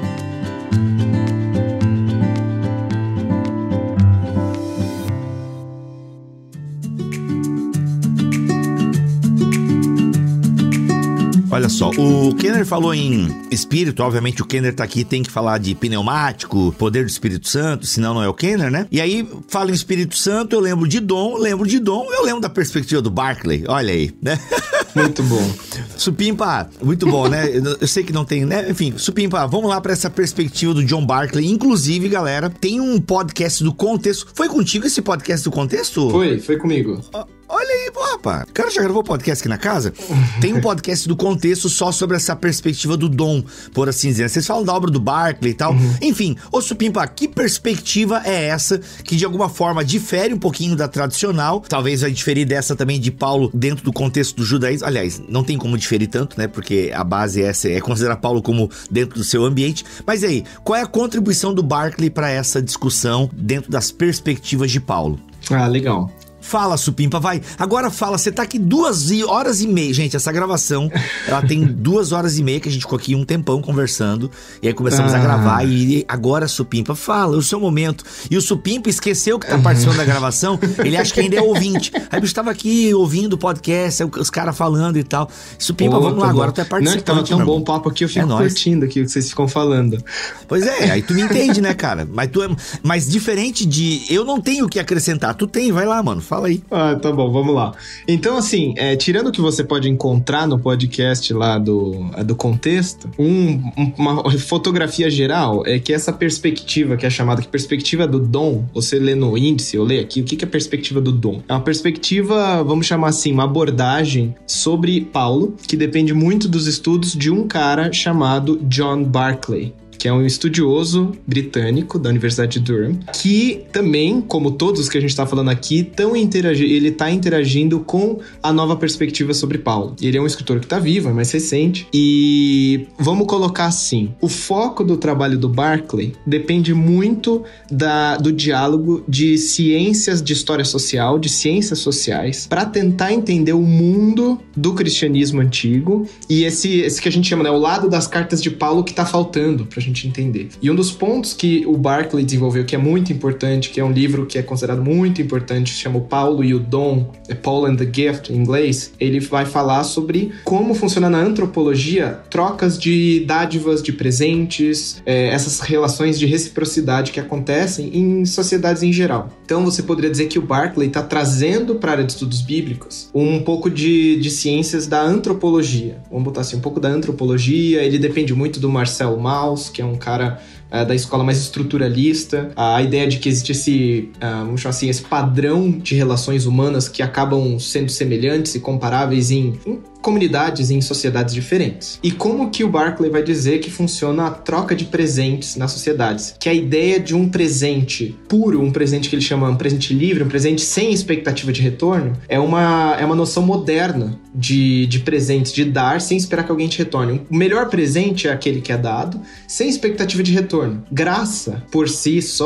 Olha só, o Kenner falou em espírito, obviamente o Kenner tá aqui, tem que falar de pneumático, poder do Espírito Santo, senão não é o Kenner, né? E aí, fala em Espírito Santo, eu lembro de dom, eu lembro da perspectiva do Barclay, olha aí, né? Muito bom. Supimpa, muito bom, né? Eu sei que não tem, né? Enfim, Supimpa, vamos lá pra essa perspectiva do John Barclay. Inclusive, galera, tem um podcast do Contexto. Foi contigo esse podcast do Contexto? Foi comigo. Olha aí, pô, rapaz. O cara já gravou podcast aqui na casa? Tem um podcast do Contexto só sobre essa perspectiva do dom, por assim dizer. Vocês falam da obra do Barclay e tal. Enfim, ô Supimpa, que perspectiva é essa que de alguma forma difere um pouquinho da tradicional? Talvez vai diferir dessa também de Paulo dentro do contexto do judaísmo. Aliás, não tem como diferir tanto, né? Porque a base é considerar Paulo como dentro do seu ambiente. Mas aí, qual é a contribuição do Barclay para essa discussão dentro das perspectivas de Paulo? Legal. Fala, Supimpa, vai. Agora fala, você tá aqui 2 horas e meia. Gente, essa gravação, ela tem 2 horas e meia que a gente ficou aqui um tempão conversando. E aí começamos a gravar. E agora, Supimpa, fala, é o seu momento. E o Supimpa esqueceu que tá participando da gravação. Ele acha que ainda é ouvinte. Aí eu estava aqui ouvindo o podcast, os caras falando e tal. Supimpa, vamos lá, agora tu é participante. Não, tava tão bom o papo aqui, eu fico curtindo aqui o que vocês ficam falando. Pois é, aí tu me entende, né, cara? Mas diferente de... Eu não tenho o que acrescentar. Tu tem, vai lá, mano. Fala aí. Tá bom, vamos lá. Então, assim, tirando o que você pode encontrar no podcast lá do Contexto, uma fotografia geral é que essa perspectiva, que é chamada de perspectiva do dom, você lê no índice, eu leio aqui, o que é a perspectiva do dom? É uma perspectiva, vamos chamar assim, uma abordagem sobre Paulo, que depende muito dos estudos de um cara chamado John Barclay, que é um estudioso britânico da Universidade de Durham, que também, como todos que a gente está falando aqui, ele está interagindo com a nova perspectiva sobre Paulo. Ele é um escritor que está vivo, é mais recente, e vamos colocar assim, o foco do trabalho do Barclay depende muito do diálogo de ciências de história social, de ciências sociais, para tentar entender o mundo do cristianismo antigo, e esse que a gente chama, né, o lado das cartas de Paulo que está faltando pra gente entender. E um dos pontos que o Barclay desenvolveu, que é muito importante, que é um livro que é considerado muito importante, chama o Paulo e o Dom, Paul and the Gift, em inglês, ele vai falar sobre como funciona na antropologia trocas de dádivas, de presentes, essas relações de reciprocidade que acontecem em sociedades em geral. Então você poderia dizer que o Barclay está trazendo para a área de estudos bíblicos um pouco de ciências da antropologia. Vamos botar assim, um pouco da antropologia. Ele depende muito do Marcel Mauss, que é um cara da escola mais estruturalista. A ideia de que existe vamos chamar assim, esse padrão de relações humanas que acabam sendo semelhantes e comparáveis em comunidades e em sociedades diferentes. E como que o Barclay vai dizer que funciona a troca de presentes nas sociedades? Que a ideia de um presente puro, um presente que ele chama um presente livre, um presente sem expectativa de retorno, é uma noção moderna de presentes, de dar sem esperar que alguém te retorne. O melhor presente é aquele que é dado sem expectativa de retorno. Graça, por si só,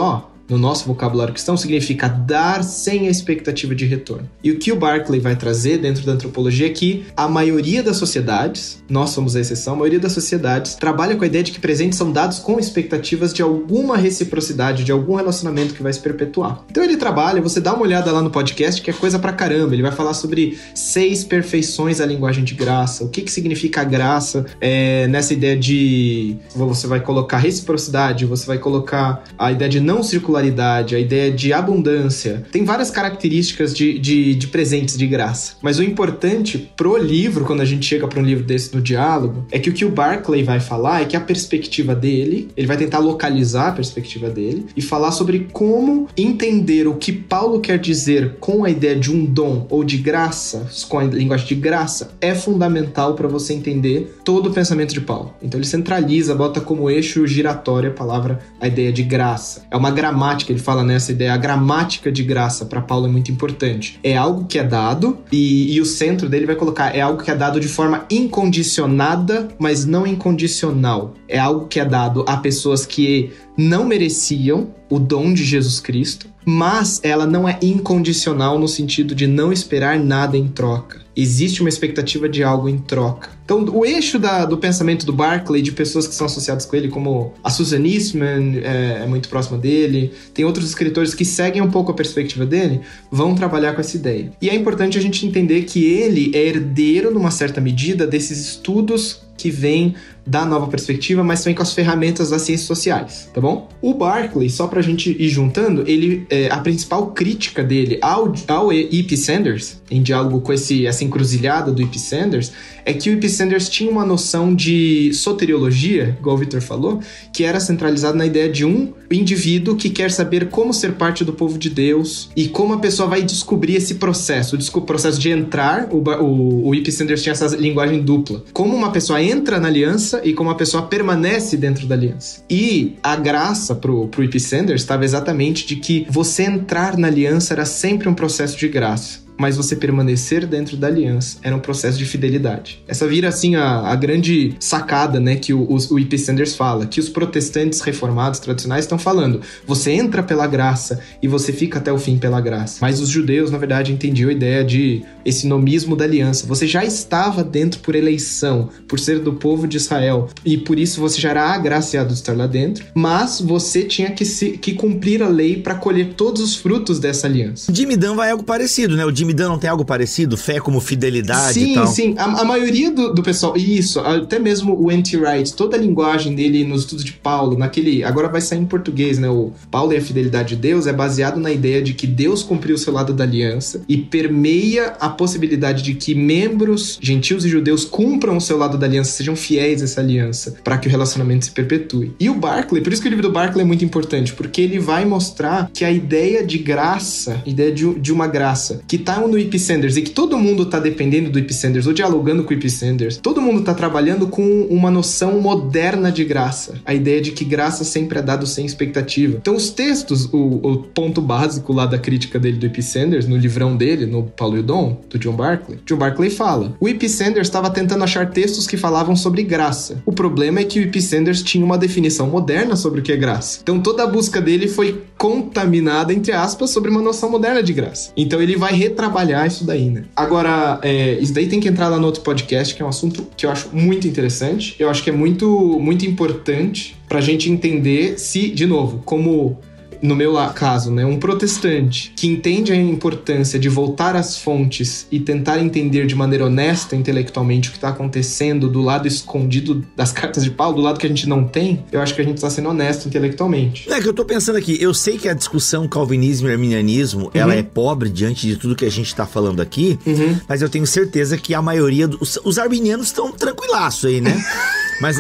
no nosso vocabulário cristão, significa dar sem a expectativa de retorno. E o que o Barclay vai trazer dentro da antropologia é que a maioria das sociedades, nós somos a exceção, a maioria das sociedades trabalha com a ideia de que presentes são dados com expectativas de alguma reciprocidade, de algum relacionamento que vai se perpetuar. Então ele trabalha, você dá uma olhada lá no podcast, que é coisa pra caramba, ele vai falar sobre 6 perfeições da linguagem de graça, o que significa a graça, nessa ideia de... Você vai colocar reciprocidade, você vai colocar a ideia de não circularidade, a ideia de abundância. Tem várias características de presentes de graça. Mas o importante pro livro, quando a gente chega para um livro desse no diálogo, é que o que o Barclay vai falar é que a perspectiva dele, ele vai tentar localizar a perspectiva dele e falar sobre como entender o que Paulo quer dizer com a ideia de um dom ou de graça, com a linguagem de graça, é fundamental para você entender todo o pensamento de Paulo. Então ele centraliza, bota como eixo giratório a ideia de graça. É uma gramática, ele fala nessa ideia, a gramática de graça para Paulo é muito importante. É algo que é dado e o centro dele vai colocar, é algo que é dado de forma incondicionada, mas não incondicional. É algo que é dado a pessoas que não mereciam o dom de Jesus Cristo, mas ela não é incondicional no sentido de não esperar nada em troca. Existe uma expectativa de algo em troca. Então, o eixo do pensamento do Barclay, de pessoas que são associadas com ele, como a Susan Eastman, é muito próxima dele, tem outros escritores que seguem um pouco a perspectiva dele, vão trabalhar com essa ideia. E é importante a gente entender que ele é herdeiro, numa certa medida, desses estudos que vêm da nova perspectiva, mas também com as ferramentas das ciências sociais, tá bom? O Barclay, só pra gente ir juntando, a principal crítica dele ao E.P. Sanders, em diálogo com essa encruzilhada do E.P. Sanders, é que o E.P. Sanders tinha uma noção de soteriologia, igual o Victor falou, que era centralizado na ideia de um indivíduo que quer saber como ser parte do povo de Deus e como a pessoa vai descobrir esse processo, o processo de entrar. O E.P. Sanders tinha essa linguagem dupla. Como uma pessoa entra na aliança e como a pessoa permanece dentro da aliança. E a graça pro E.P. Sanders estava exatamente de que você entrar na aliança era sempre um processo de graça, mas você permanecer dentro da aliança era um processo de fidelidade. Essa vira, assim, a grande sacada, né, que o E.P. Sanders fala, que os protestantes reformados tradicionais estão falando. Você entra pela graça e você fica até o fim pela graça. Mas os judeus, na verdade, entendiam a ideia de esse nomismo da aliança. Você já estava dentro por eleição, por ser do povo de Israel, e por isso você já era agraciado de estar lá dentro, mas você tinha que cumprir a lei para colher todos os frutos dessa aliança. Jimmy Dunn vai algo parecido, né? O Jimmy Dunn não tem algo parecido? Fé como fidelidade e tal? Sim. A maioria do pessoal... Isso, até mesmo o N.T. Wright, toda a linguagem dele nos estudos de Paulo, agora vai sair em português, né? O Paulo e a Fidelidade de Deus é baseado na ideia de que Deus cumpriu o seu lado da aliança e permeia a possibilidade de que membros, gentios e judeus, cumpram o seu lado da aliança, sejam fiéis a essa aliança, para que o relacionamento se perpetue. E o Barclay, por isso que o livro do Barclay é muito importante, porque ele vai mostrar que a ideia de graça, a ideia de uma graça, que tá no E.P. Sanders e que todo mundo tá dependendo do E.P. Sanders ou dialogando com o E.P. Sanders, todo mundo tá trabalhando com uma noção moderna de graça. A ideia de que graça sempre é dado sem expectativa. Então os textos, o ponto básico lá da crítica dele do E.P. Sanders, no livrão dele, no Paulo e o Dom, do John Barclay fala: o E.P. Sanders estava tentando achar textos que falavam sobre graça. O problema é que o E.P. Sanders tinha uma definição moderna sobre o que é graça. Então toda a busca dele foi contaminada, entre aspas, sobre uma noção moderna de graça. Então ele vai retrabalhar isso daí, né? Agora, isso daí tem que entrar lá no outro podcast, que é um assunto que eu acho muito interessante. Eu acho que é muito, muito importante pra gente entender se, de novo, como... no meu caso, né, um protestante que entende a importância de voltar às fontes e tentar entender de maneira honesta intelectualmente o que está acontecendo do lado escondido das cartas de Paulo, do lado que a gente não tem, eu acho que a gente está sendo honesto intelectualmente. É que eu tô pensando aqui, eu sei que a discussão calvinismo e arminianismo, ela é pobre diante de tudo que a gente está falando aqui, mas eu tenho certeza que a maioria os arminianos estão tranquilaço aí, né? Mas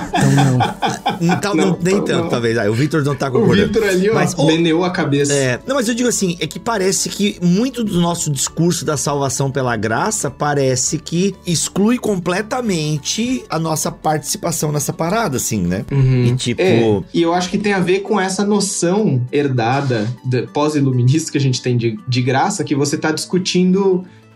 nem tanto, talvez. O Victor não tá concordando. O Victor ali, mas meneou a cabeça. Não, mas eu digo assim, é que parece que muito do nosso discurso da salvação pela graça parece que exclui completamente a nossa participação nessa parada, assim, né? E tipo... E eu acho que tem a ver com essa noção herdada pós-iluminista que a gente tem de graça, que você tá discutindo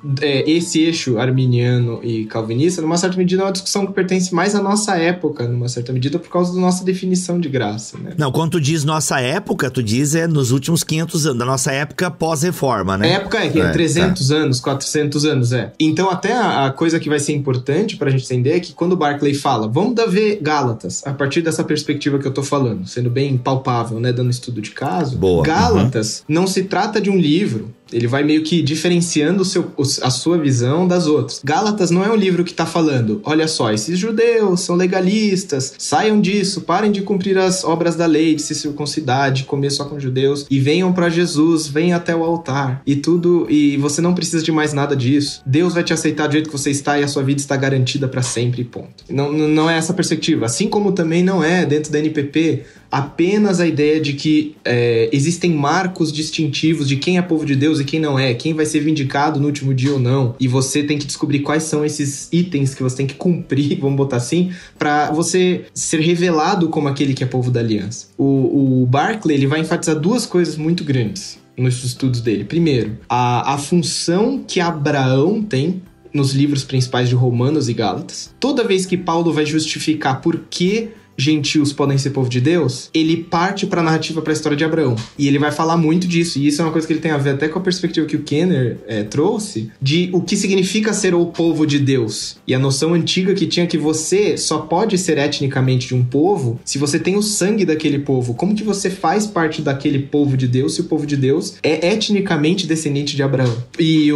esse eixo arminiano e calvinista, numa certa medida, é uma discussão que pertence mais à nossa época, numa certa medida, por causa da nossa definição de graça, né? Não, quando tu diz nossa época, tu diz nos últimos 500 anos, da nossa época pós-reforma, né? A época que é 300 anos, 400 anos, Então, até a coisa que vai ser importante pra gente entender é que quando o Barclay fala, vamos ver Gálatas, a partir dessa perspectiva que eu tô falando, sendo bem palpável, né, dando estudo de caso, Boa. Gálatas não se trata de um livro. Ele vai meio que diferenciando a sua visão das outras. Gálatas não é um livro que tá falando, olha só, esses judeus são legalistas, saiam disso, parem de cumprir as obras da lei, de se circuncidar, de comer só com judeus, e venham pra Jesus, venham até o altar, e tudo, e você não precisa de mais nada disso. Deus vai te aceitar do jeito que você está e a sua vida está garantida pra sempre, ponto. Não é essa perspectiva. Assim como também não é, dentro da NPP, apenas a ideia de que existem marcos distintivos de quem é povo de Deus e quem não é, quem vai ser vindicado no último dia ou não, e você tem que descobrir quais são esses itens que você tem que cumprir, vamos botar assim, para você ser revelado como aquele que é povo da aliança. O Barclay, ele vai enfatizar duas coisas muito grandes nos estudos dele. Primeiro, a função que Abraão tem nos livros principais de Romanos e Gálatas. Toda vez que Paulo vai justificar por que gentios podem ser povo de Deus, ele parte para a narrativa, para a história de Abraão. E ele vai falar muito disso. E isso é uma coisa que ele tem a ver até com a perspectiva que o Kenner trouxe, de o que significa ser o povo de Deus. E a noção antiga que tinha que você só pode ser etnicamente de um povo se você tem o sangue daquele povo. Como que você faz parte daquele povo de Deus se o povo de Deus é etnicamente descendente de Abraão? E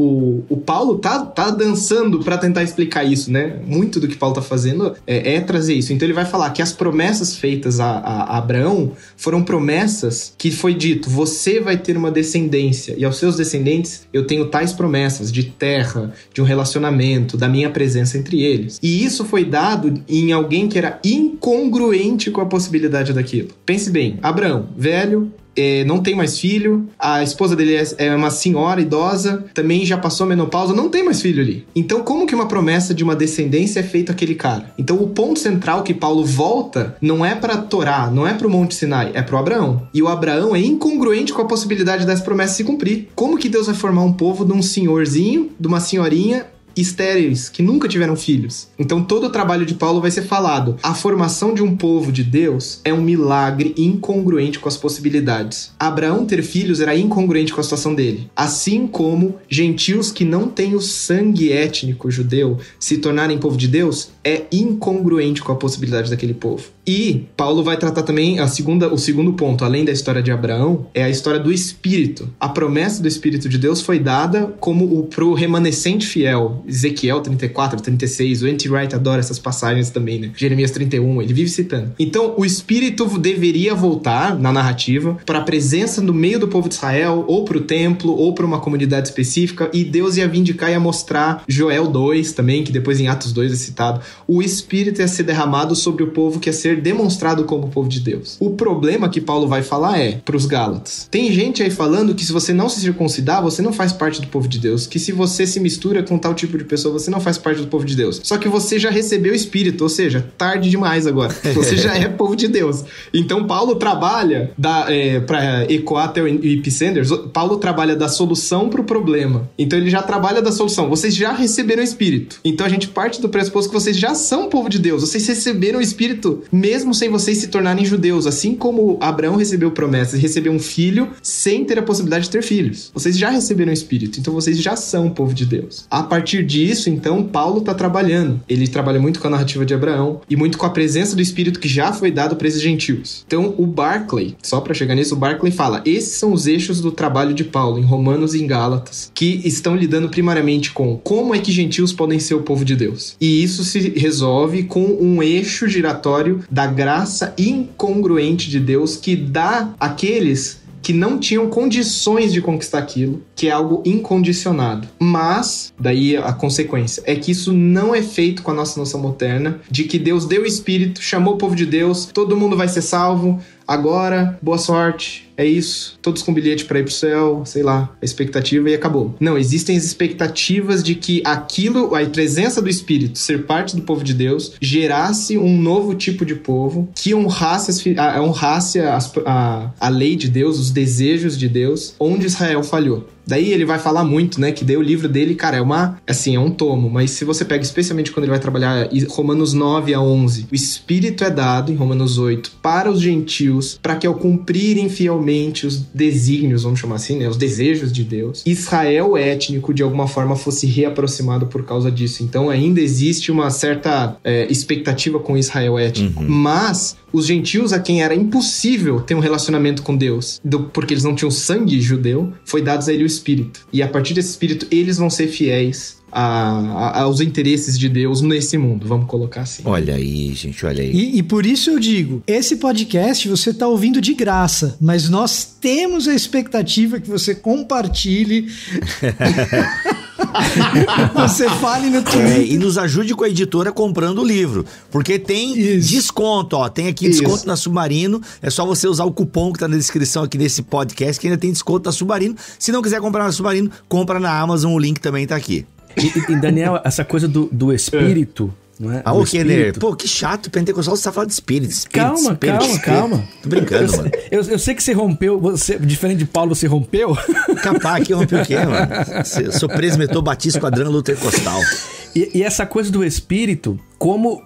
o Paulo tá dançando para tentar explicar isso, né? Muito do que Paulo tá fazendo é trazer isso. Então ele vai falar que as promessas feitas a Abraão foram promessas que foi dito, você vai ter uma descendência, e aos seus descendentes eu tenho tais promessas de terra, de um relacionamento, da minha presença entre eles. E isso foi dado em alguém que era incongruente com a possibilidade daquilo. Pense bem, Abraão, velho, não tem mais filho, a esposa dele é uma senhora idosa, também já passou a menopausa, não tem mais filho ali. Então, como que uma promessa de uma descendência é feita àquele cara? Então, o ponto central que Paulo volta não é para Torá, não é para o Monte Sinai, é para o Abraão. E o Abraão é incongruente com a possibilidade dessa promessa se cumprir. Como que Deus vai formar um povo de um senhorzinho, de uma senhorinha estéreis, que nunca tiveram filhos? Então todo o trabalho de Paulo vai ser falado. A formação de um povo de Deus é um milagre incongruente com as possibilidades. Abraão ter filhos era incongruente com a situação dele. Assim como gentios que não têm o sangue étnico judeu se tornarem povo de Deus é incongruente com a possibilidade daquele povo. E Paulo vai tratar também o segundo ponto, além da história de Abraão, é a história do Espírito. A promessa do Espírito de Deus foi dada como pro remanescente fiel. Ezequiel 34, 36, o N.T. Wright adora essas passagens também, né? Jeremias 31, ele vive citando. Então, o Espírito deveria voltar, na narrativa, para a presença no meio do povo de Israel, ou pro templo, ou para uma comunidade específica, e Deus ia vindicar e ia mostrar, Joel 2 também, que depois em Atos 2 é citado, o Espírito ia ser derramado sobre o povo que ia ser demonstrado como povo de Deus. O problema que Paulo vai falar é, pros Gálatas, tem gente aí falando que se você não se circuncidar, você não faz parte do povo de Deus, que se você se mistura com tal tipo de pessoa, você não faz parte do povo de Deus. Só que você já recebeu o Espírito, ou seja, tarde demais agora. Você já é povo de Deus. Então Paulo trabalha, para ecoar até o Ip Sanders, Paulo trabalha da solução pro problema. Então ele já trabalha da solução. Vocês já receberam o Espírito. Então a gente parte do pressuposto que vocês já são povo de Deus. Vocês receberam o Espírito mesmo sem vocês se tornarem judeus. Assim como Abraão recebeu promessas e recebeu um filho sem ter a possibilidade de ter filhos. Vocês já receberam o Espírito. Então vocês já são povo de Deus. A partir disso, então, Paulo está trabalhando. Ele trabalha muito com a narrativa de Abraão e muito com a presença do Espírito que já foi dado para esses gentios. Então, o Barclay, só para chegar nisso, o Barclay fala, esses são os eixos do trabalho de Paulo, em Romanos e em Gálatas, que estão lidando primariamente com como é que gentios podem ser o povo de Deus. E isso se resolve com um eixo giratório da graça incongruente de Deus que dá àqueles que não tinham condições de conquistar aquilo, que é algo incondicionado. Mas, daí a consequência, é que isso não é feito com a nossa noção moderna, de que Deus deu o Espírito, chamou o povo de Deus, todo mundo vai ser salvo, agora, boa sorte, é isso, todos com bilhete pra ir pro céu, sei lá, a expectativa e acabou. Não, existem as expectativas de que aquilo, a presença do Espírito, ser parte do povo de Deus, gerasse um novo tipo de povo que honrasse a lei de Deus, os desejos de Deus, onde Israel falhou. Daí ele vai falar muito, né, que daí o livro dele, cara, é um tomo, mas se você pega especialmente quando ele vai trabalhar Romanos 9 a 11, o Espírito é dado, em Romanos 8, para os gentios, para que ao cumprirem fielmente os desígnios, vamos chamar assim, né, os desejos de Deus, Israel étnico, de alguma forma, fosse reaproximado por causa disso. Então ainda existe uma certa expectativa com Israel étnico, mas os gentios a quem era impossível ter um relacionamento com Deus, porque eles não tinham sangue judeu, foi dado a ele o Espírito. E a partir desse Espírito, eles vão ser fiéis aos interesses de Deus nesse mundo, vamos colocar assim. Olha aí, gente, olha aí. E por isso eu digo, esse podcast você tá ouvindo de graça, mas nós temos a expectativa que você compartilhe... Você fale no Twitter. E nos ajude com a editora comprando o livro. Porque tem desconto, ó. Tem aqui desconto na Submarino. É só você usar o cupom que tá na descrição aqui desse podcast, que ainda tem desconto na Submarino. Se não quiser comprar na Submarino, compra na Amazon. O link também tá aqui. E Daniel, essa coisa do espírito... Não é? O Kenner, pô, que chato, pentecostal, você tá falando de espírito. Calma. Tô brincando, mano. Eu sei que você rompeu, diferente de Paulo, você rompeu. Capaz, que eu rompi o quê, mano? Eu sou presmetor batista quadrão lutercostal. E essa coisa do espírito, como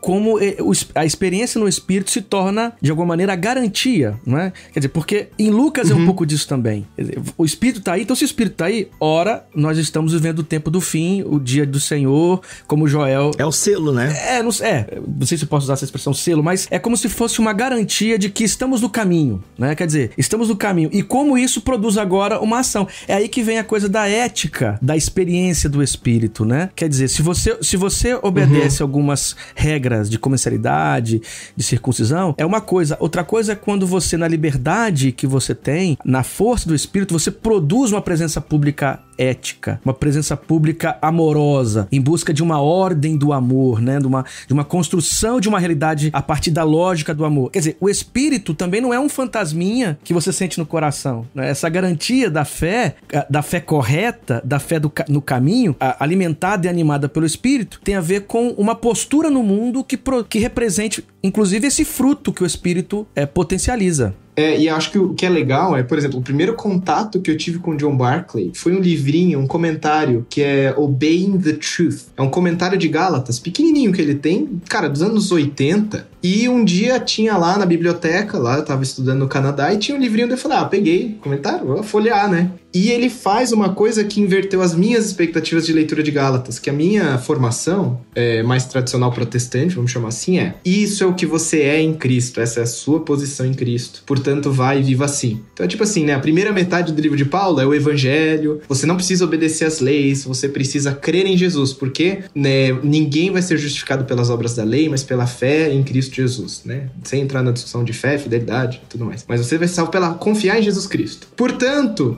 a experiência no espírito se torna, de alguma maneira, a garantia, não é? Quer dizer, porque em Lucas é um pouco disso também. O espírito tá aí, então se o espírito tá aí, ora, nós estamos vivendo o tempo do fim, o dia do Senhor, como Joel... É o selo, né? Não sei se eu posso usar essa expressão selo, mas é como se fosse uma garantia de que estamos no caminho, né? Quer dizer, estamos no caminho. E como isso produz agora uma ação. É aí que vem a coisa da ética, da experiência do espírito, né? Quer dizer, se você obedece algumas regras de comercialidade, de circuncisão, é uma coisa. Outra coisa é quando você, na liberdade que você tem, na força do espírito, você produz uma presença pública ética, uma presença pública amorosa, em busca de uma ordem do amor, né? De uma construção de uma realidade a partir da lógica do amor. Quer dizer, o espírito também não é um fantasminha que você sente no coração, né? Essa garantia da fé correta, da fé no caminho, alimentada e animada pelo espírito, tem a ver com uma postura no mundo que represente, inclusive, esse fruto que o espírito potencializa. E acho que o que é legal é, por exemplo, o primeiro contato que eu tive com o John Barclay foi um livrinho, um comentário, que é Obeying the Truth. É um comentário de Gálatas, pequenininho que ele tem, cara, dos anos 80. E um dia tinha lá na biblioteca, lá eu tava estudando no Canadá, e tinha um livrinho, daí eu falei, peguei, comentário, vou folhear, né? E ele faz uma coisa que inverteu as minhas expectativas de leitura de Gálatas, que a minha formação, mais tradicional protestante, vamos chamar assim, isso é o que você é em Cristo, essa é a sua posição em Cristo, portanto vai e viva assim. Então é tipo assim, né, a primeira metade do livro de Paulo é o evangelho, você não precisa obedecer às leis, você precisa crer em Jesus, porque, né, ninguém vai ser justificado pelas obras da lei, mas pela fé em Cristo Jesus, né, sem entrar na discussão de fé, fidelidade e tudo mais, mas você vai ser salvo pela confiar em Jesus Cristo. Portanto,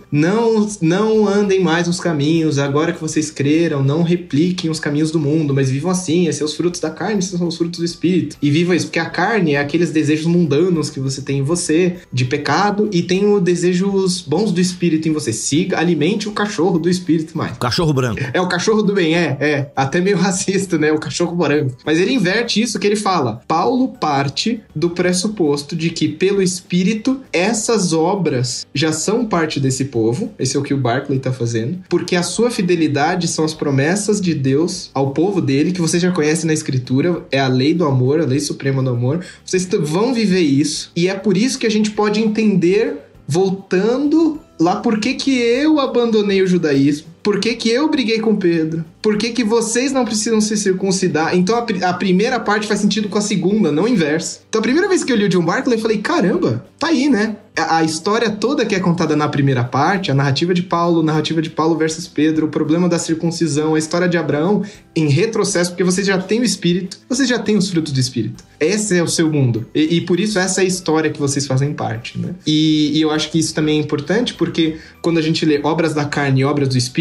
não andem mais nos caminhos, agora que vocês creram, não repliquem os caminhos do mundo, mas vivam assim, esses são os frutos da carne, esses são os frutos do Espírito. E vivam isso, porque a carne é aqueles desejos mundanos que você tem em você, de pecado, e tem os desejos bons do Espírito em você. Siga, alimente o cachorro do Espírito mais. O cachorro branco. É o cachorro do bem, até meio racista, né, o cachorro branco. Mas ele inverte isso que ele fala. Paulo parte do pressuposto de que, pelo Espírito, essas obras já são parte desse povo. Esse é o que o Barclay tá fazendo. Porque a sua fidelidade são as promessas de Deus ao povo dele, que você já conhece na Escritura. É a lei do amor, a lei suprema do amor. Vocês vão viver isso. E é por isso que a gente pode entender, voltando lá, por que eu abandonei o judaísmo. Por que eu briguei com Pedro? Por que vocês não precisam se circuncidar? Então a primeira parte faz sentido com a segunda, não o inverso. Então a primeira vez que eu li o John Barclay, eu falei, caramba, tá aí, né? A história toda que é contada na primeira parte, a narrativa de Paulo versus Pedro, o problema da circuncisão, a história de Abraão, em retrocesso, porque vocês já têm o Espírito, vocês já têm os frutos do Espírito. Esse é o seu mundo. E por isso essa é a história que vocês fazem parte, né? E eu acho que isso também é importante, porque quando a gente lê obras da carne e obras do Espírito,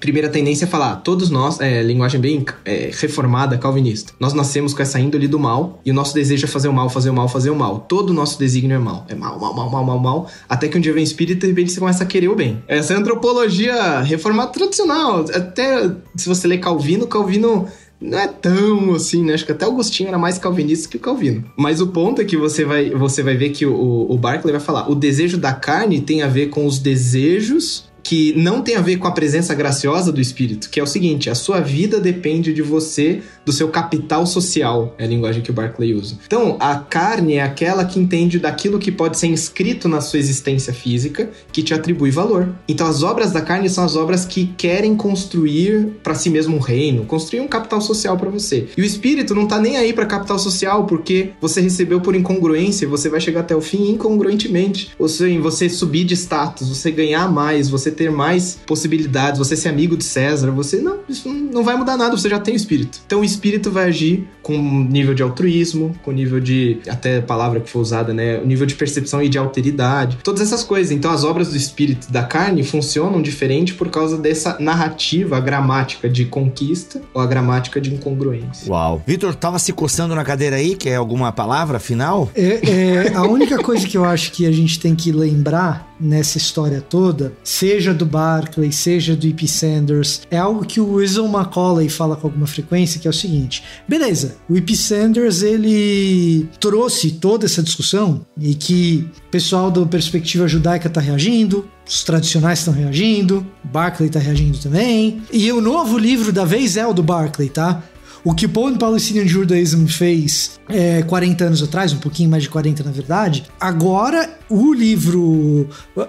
primeira tendência é falar, todos nós, linguagem bem reformada, calvinista, nós nascemos com essa índole do mal, e o nosso desejo é fazer o mal, fazer o mal, fazer o mal. Todo o nosso desígnio é mal. É mal, mal, mal, mal, mal, mal, até que um dia vem o espírito e de repente você começa a querer o bem. Essa é a antropologia reformada tradicional. Até se você ler Calvino não é tão assim, né? Acho que até Agostinho era mais calvinista que o Calvino. Mas o ponto é que você vai ver que o Barclay vai falar, o desejo da carne tem a ver com os desejos que não tem a ver com a presença graciosa do espírito, que é o seguinte, a sua vida depende de você, do seu capital social, é a linguagem que o Barclay usa. Então, a carne é aquela que entende daquilo que pode ser inscrito na sua existência física, que te atribui valor. Então, as obras da carne são as obras que querem construir para si mesmo um reino, construir um capital social para você. E o espírito não tá nem aí para capital social, porque você recebeu por incongruência, você vai chegar até o fim incongruentemente. Ou seja, você subir de status, você ganhar mais, você ter mais possibilidades, você ser amigo de César, isso não vai mudar nada, você já tem o espírito. Então o espírito vai agir com nível de altruísmo, com nível de, até a palavra que foi usada, né, o nível de percepção e de alteridade, todas essas coisas. Então as obras do espírito da carne funcionam diferente por causa dessa narrativa, a gramática de conquista ou a gramática de incongruência. Uau. Vitor, tava se coçando na cadeira aí, quer alguma palavra final? A única coisa que eu acho que a gente tem que lembrar nessa história toda, seja do Barclay, seja do E.P. Sanders, é algo que o Wilson Macaulay fala com alguma frequência, que é o seguinte, beleza, o E.P. Sanders, ele trouxe toda essa discussão e que o pessoal da perspectiva judaica tá reagindo, os tradicionais estão reagindo, o Barclay tá reagindo também, e o novo livro da vez é o do Barclay, tá? O que o Pan Palestinian Judaism fez 40 anos atrás, um pouquinho mais de 40 na verdade, agora o livro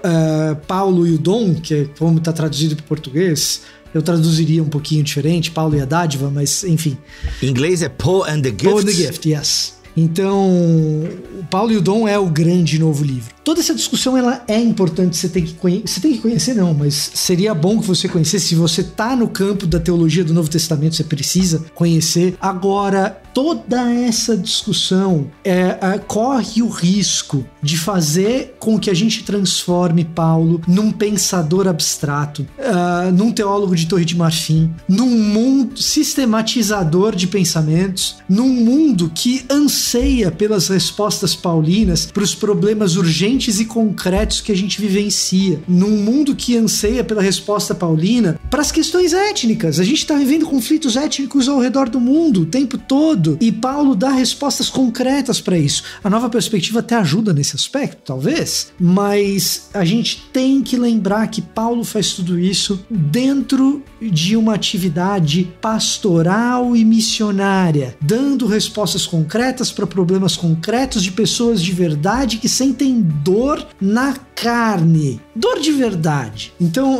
Paulo e o Dom, que é como está traduzido para o português, eu traduziria um pouquinho diferente, Paulo e a Dádiva, mas enfim. Em inglês é Paul and the Gift. Paul and the Gift, yes. Então, o Paulo e o Dom é o grande novo livro. Toda essa discussão, ela é importante, você tem que conhecer não, mas seria bom que você conhecesse. Se você tá no campo da teologia do Novo Testamento, você precisa conhecer. Agora, toda essa discussão corre o risco de fazer com que a gente transforme Paulo num pensador abstrato, num teólogo de Torre de Marfim, num mundo sistematizador de pensamentos, num mundo que anseia pelas respostas paulinas para os problemas urgentes e concretos que a gente vivencia, num mundo que anseia pela resposta paulina para as questões étnicas. A gente está vivendo conflitos étnicos ao redor do mundo o tempo todo, e Paulo dá respostas concretas para isso. A Nova Perspectiva até ajuda nesse aspecto, talvez, mas a gente tem que lembrar que Paulo faz tudo isso dentro de uma atividade pastoral e missionária, dando respostas concretas para problemas concretos de pessoas de verdade que sentem dor na carne, dor de verdade. Então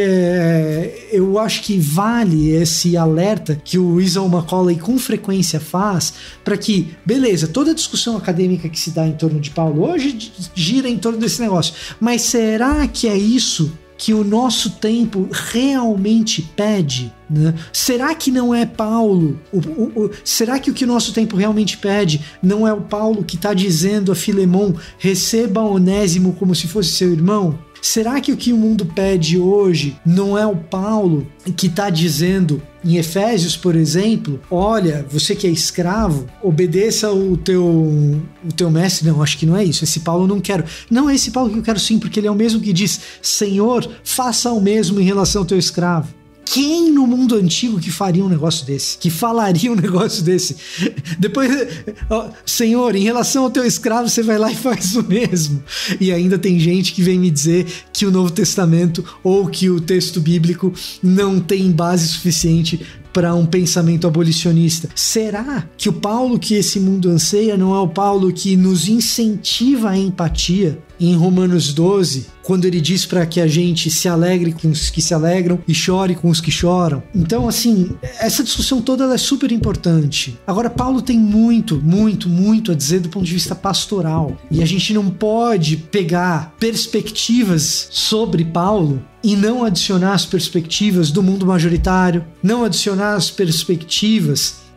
eu acho que vale esse alerta que o Wilson Macaulay com frequência faz, para que, beleza, toda a discussão acadêmica que se dá em torno de Paulo hoje gira em torno desse negócio, mas será que é isso que o nosso tempo realmente pede? Né? Será que não é Paulo? Será que o que o nosso tempo realmente pede não é o Paulo que está dizendo a Filemon, receba Onésimo como se fosse seu irmão? Será que o que o mundo pede hoje não é o Paulo que está dizendo em Efésios, por exemplo, olha, você que é escravo, obedeça o teu mestre? Não, acho que não é isso. Esse Paulo eu não quero. Não é esse Paulo que eu quero sim, porque ele é o mesmo que diz, Senhor, faça o mesmo em relação ao teu escravo. Quem no mundo antigo que faria um negócio desse? Que falaria um negócio desse? Depois, Senhor, em relação ao teu escravo, você vai lá e faz o mesmo. E ainda tem gente que vem me dizer que o Novo Testamento ou que o texto bíblico não tem base suficiente para um pensamento abolicionista. Será que o Paulo que esse mundo anseia não é o Paulo que nos incentiva a empatia? Em Romanos 12, quando ele diz para que a gente se alegre com os que se alegram e chore com os que choram. Então, assim, essa discussão toda ela é super importante. Agora, Paulo tem muito, muito, muito a dizer do ponto de vista pastoral. E a gente não pode pegar perspectivas sobre Paulo e não adicionar as perspectivas do mundo majoritário, não adicionar as perspectivas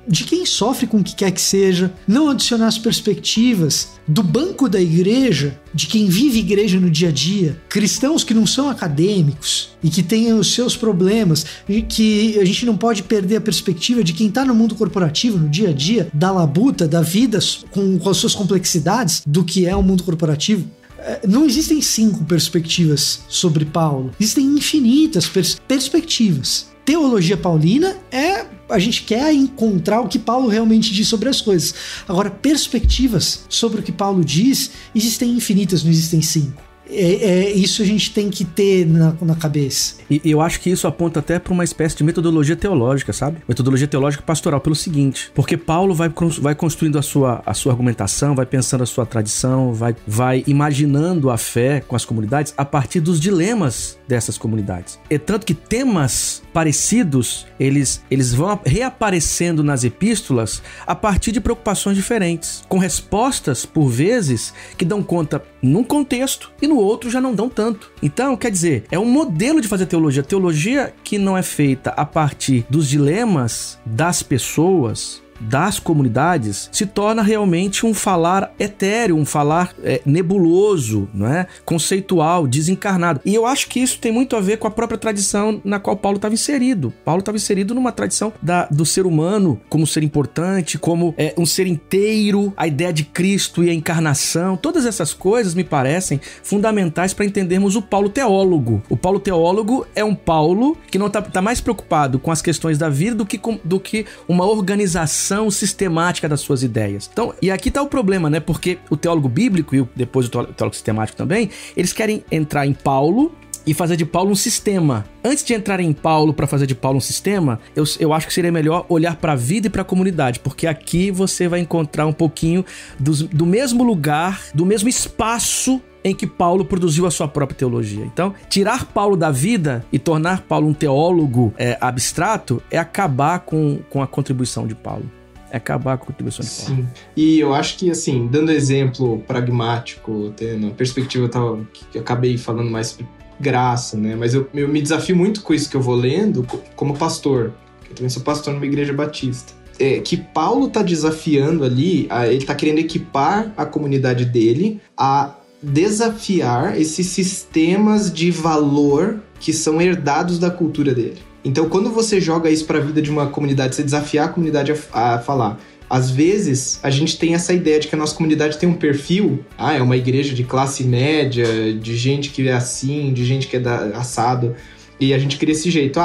de quem sofre com o que quer que seja, não adicionar as perspectivas do banco da igreja, de quem vive igreja no dia a dia, cristãos que não são acadêmicos e que têm os seus problemas, e que a gente não pode perder a perspectiva de quem está no mundo corporativo, no dia a dia, da labuta, da vida com as suas complexidades do que é o mundo corporativo. Não existem 5 perspectivas sobre Paulo, existem infinitas perspectivas. Teologia paulina a gente quer encontrar o que Paulo realmente diz sobre as coisas. Agora, perspectivas sobre o que Paulo diz existem infinitas, não existem 5. Isso a gente tem que ter na cabeça. E eu acho que isso aponta até para uma espécie de metodologia teológica, sabe? Metodologia teológica pastoral, pelo seguinte: porque Paulo vai construindo a sua argumentação, vai pensando a sua tradição, vai imaginando a fé com as comunidades a partir dos dilemas dessas comunidades. É tanto que temas parecidos, eles vão reaparecendo nas epístolas a partir de preocupações diferentes, com respostas, por vezes, que dão conta num contexto e no outro já não dão tanto. Então, quer dizer, é um modelo de fazer teologia. Teologia que não é feita a partir dos dilemas das pessoas, das comunidades, se torna realmente um falar etéreo, um falar nebuloso, não é? Conceitual, desencarnado. E eu acho que isso tem muito a ver com a própria tradição na qual Paulo estava inserido. Paulo estava inserido numa tradição do ser humano como ser importante, como um ser inteiro, a ideia de Cristo e a encarnação. Todas essas coisas me parecem fundamentais para entendermos o Paulo teólogo. O Paulo teólogo é um Paulo que não está mais preocupado com as questões da vida do que uma organização sistemática das suas ideias. Então, e aqui está o problema, né? Porque o teólogo bíblico e depois o teólogo sistemático também, eles querem entrar em Paulo e fazer de Paulo um sistema. Antes de entrar em Paulo para fazer de Paulo um sistema, eu acho que seria melhor olhar para a vida e para a comunidade, porque aqui você vai encontrar um pouquinho do mesmo lugar, do mesmo espaço em que Paulo produziu a sua própria teologia. Então, tirar Paulo da vida e tornar Paulo um teólogo abstrato é acabar com a contribuição de Paulo. É acabar com a contribuição de Paulo. Sim. E eu acho que, assim, dando exemplo pragmático, tendo a perspectiva que eu acabei falando mais sobre graça, né? Mas eu me desafio muito com isso que eu vou lendo como pastor. Eu também sou pastor numa igreja batista. Que Paulo está desafiando ali, ele está querendo equipar a comunidade dele a desafiar esses sistemas de valor que são herdados da cultura dele. Então, quando você joga isso para a vida de uma comunidade, você desafiar a comunidade a falar. Às vezes, a gente tem essa ideia de que a nossa comunidade tem um perfil, é uma igreja de classe média, de gente que é assim, de gente que é assado, e a gente cria esse jeito.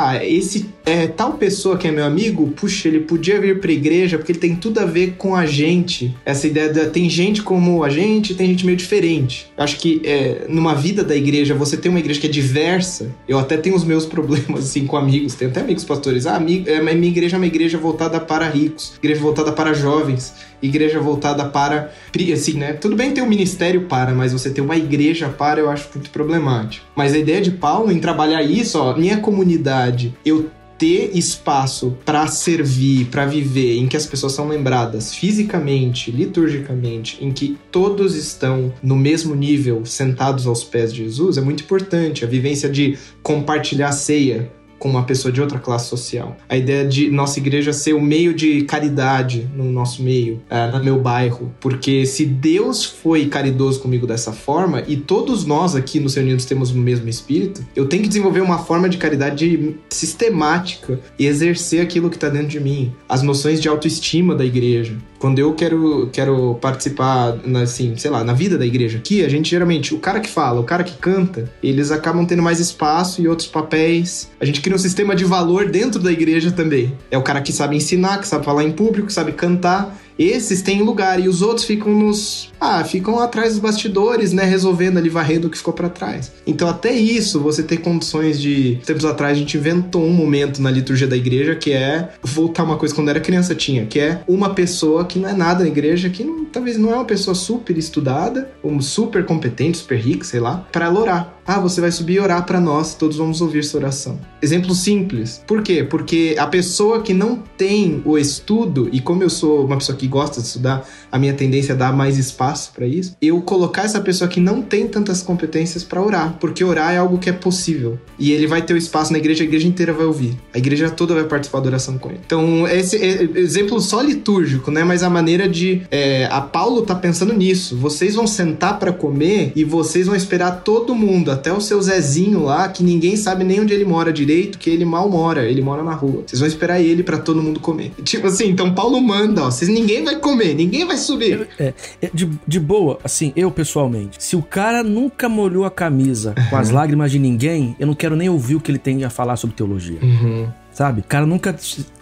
Tal pessoa que é meu amigo, puxa, ele podia vir pra igreja porque ele tem tudo a ver com a gente. Essa ideia tem gente como a gente, tem gente meio diferente. Eu acho que numa vida da igreja, você tem uma igreja que é diversa. Eu até tenho os meus problemas, assim, com amigos. Tenho até amigos pastores. Minha igreja é uma igreja voltada para ricos, igreja voltada para jovens, igreja voltada para... Assim, né? Tudo bem ter um ministério mas você ter uma igreja eu acho muito problemático. Mas a ideia de Paulo em trabalhar isso, minha comunidade, eu ter espaço para servir, para viver, em que as pessoas são lembradas fisicamente, liturgicamente, em que todos estão no mesmo nível, sentados aos pés de Jesus, é muito importante. A vivência de compartilhar a ceia com uma pessoa de outra classe social. A ideia de nossa igreja ser o meio de caridade no nosso meio, no meu bairro. Porque se Deus foi caridoso comigo dessa forma, e todos nós aqui no Senhor Unidos temos o mesmo espírito, eu tenho que desenvolver uma forma de caridade sistemática e exercer aquilo que está dentro de mim. As noções de autoestima da igreja. Quando eu quero participar, assim, sei lá, na vida da igreja aqui, a gente geralmente, o cara que fala, o cara que canta, eles acabam tendo mais espaço e outros papéis. A gente cria um sistema de valor dentro da igreja também. É o cara que sabe ensinar, que sabe falar em público, que sabe cantar. Esses têm lugar e os outros ficam atrás dos bastidores, né? Resolvendo ali, varrendo o que ficou pra trás. Então até isso, você ter condições de... Tempos atrás a gente inventou um momento na liturgia da igreja que é voltar uma coisa quando era criança tinha, que é uma pessoa que não é nada na igreja, que talvez não é uma pessoa super estudada, ou super competente, super rica, sei lá, pra ela orar. você vai subir e orar pra nós, todos vamos ouvir sua oração. Exemplo simples. Por quê? Porque a pessoa que não tem o estudo, e como eu sou uma pessoa que gosta de estudar, a minha tendência é dar mais espaço pra isso, eu colocar essa pessoa que não tem tantas competências pra orar, porque orar é algo que é possível. E ele vai ter o espaço na igreja, a igreja inteira vai ouvir. A igreja toda vai participar da oração com ele. Então, esse é exemplo só litúrgico, né? Mas a maneira de... a Paulo tá pensando nisso. Vocês vão sentar pra comer e vocês vão esperar todo mundo, até o seu Zezinho lá, que ninguém sabe nem onde ele mora direito, que ele mal mora, ele mora na rua. Vocês vão esperar ele pra todo mundo comer. Tipo assim, então Paulo manda, ninguém vai comer, ninguém vai subir. De boa, assim, eu pessoalmente, se o cara nunca molhou a camisa com as lágrimas de ninguém, eu não quero nem ouvir o que ele tem a falar sobre teologia. Sabe? O cara nunca...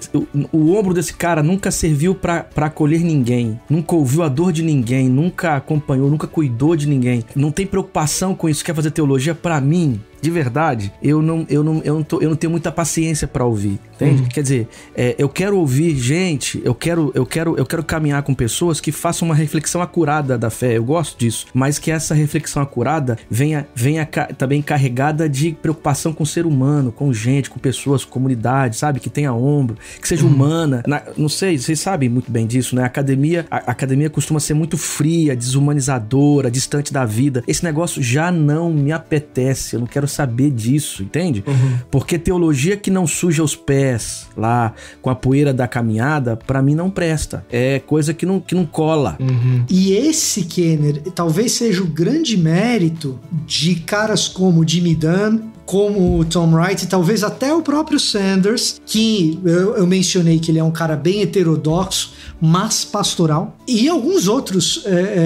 O ombro desse cara nunca serviu pra acolher ninguém. Nunca ouviu a dor de ninguém. Nunca acompanhou, nunca cuidou de ninguém. Não tem preocupação com isso. Quer fazer teologia? Pra mim, de verdade, eu não tenho muita paciência pra ouvir. Entende? Quer dizer, eu quero ouvir gente, eu quero caminhar com pessoas que façam uma reflexão acurada da fé. Eu gosto disso. Mas que essa reflexão acurada venha também carregada de preocupação com o ser humano, com gente, com pessoas, com comunidade, sabe? Que tenha ombro, que seja humana. Não sei, vocês sabem muito bem disso, né? A academia costuma ser muito fria, desumanizadora, distante da vida. Esse negócio já não me apetece, eu não quero saber disso, entende? Porque teologia que não suja os pés lá com a poeira da caminhada, pra mim não presta. É coisa que não cola. E esse, Kenner, talvez seja o grande mérito de caras como Jimmy Dunn, como o Tom Wright e talvez até o próprio Sanders, que eu mencionei que ele é um cara bem heterodoxo, mas pastoral, e alguns outros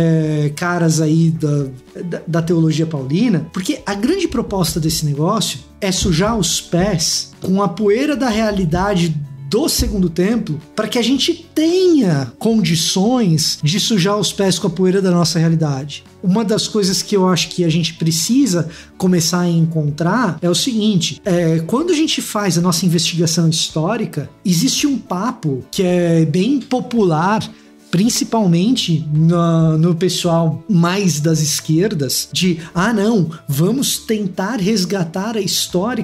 caras aí da teologia paulina, porque a grande proposta desse negócio é sujar os pés com a poeira da realidade do Segundo Templo, para que a gente tenha condições de sujar os pés com a poeira da nossa realidade. Uma das coisas que eu acho que a gente precisa começar a encontrar é o seguinte, quando a gente faz a nossa investigação histórica, existe um papo que é bem popular, principalmente no pessoal mais das esquerdas, de não, vamos tentar resgatar a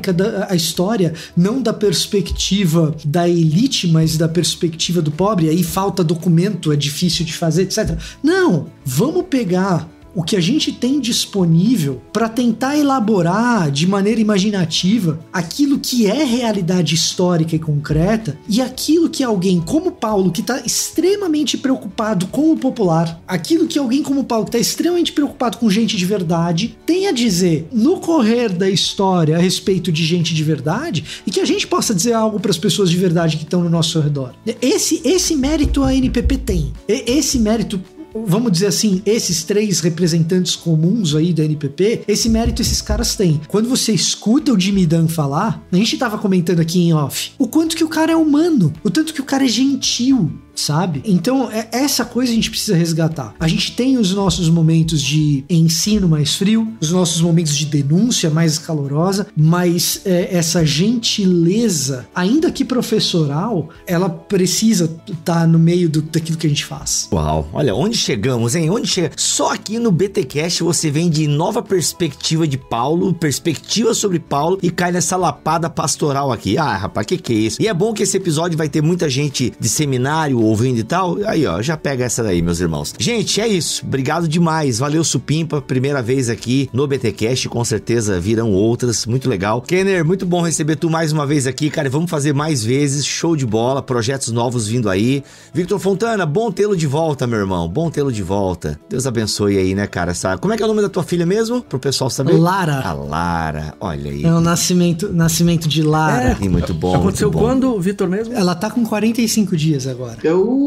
história não da perspectiva da elite, mas da perspectiva do pobre, aí falta documento, é difícil de fazer, etc. Não, vamos pegar o que a gente tem disponível para tentar elaborar de maneira imaginativa aquilo que é realidade histórica e concreta e aquilo que alguém como Paulo, que está extremamente preocupado com o popular, aquilo que alguém como Paulo, que está extremamente preocupado com gente de verdade, tem a dizer no correr da história a respeito de gente de verdade e que a gente possa dizer algo para as pessoas de verdade que estão no nosso redor. Esse mérito a NPP tem. Esse mérito, vamos dizer assim, esses três representantes comuns aí da NPP, esse mérito esses caras têm. Quando você escuta o Jimmy Dunn falar, a gente tava comentando aqui em off, o quanto que o cara é humano, o tanto que o cara é gentil, sabe? Então, essa coisa a gente precisa resgatar. A gente tem os nossos momentos de ensino mais frio, os nossos momentos de denúncia mais calorosa, mas essa gentileza, ainda que professoral, ela precisa estar no meio daquilo que a gente faz. Uau, olha, onde chegamos, hein? Onde chega? Só aqui no BTcast você vem de nova perspectiva de Paulo, perspectiva sobre Paulo e cai nessa lapada pastoral aqui. Rapaz, que é isso? E é bom que esse episódio vai ter muita gente de seminário ouvindo e tal. Aí, ó, já pega essa daí, meus irmãos. Gente, é isso. Obrigado demais. Valeu, Supimpa. Primeira vez aqui no BTcast. Com certeza virão outras. Muito legal. Kenner, muito bom receber tu mais uma vez aqui, cara. Vamos fazer mais vezes. Show de bola. Projetos novos vindo aí. Victor Fontana, bom tê-lo de volta, meu irmão. Bom tê-lo de volta. Deus abençoe aí, né, cara? Como é que é o nome da tua filha mesmo? Pro pessoal saber. Lara. A Lara. Olha aí. É o nascimento de Lara. E muito bom. Aconteceu muito bom. Quando, Victor mesmo? Ela tá com 45 dias agora.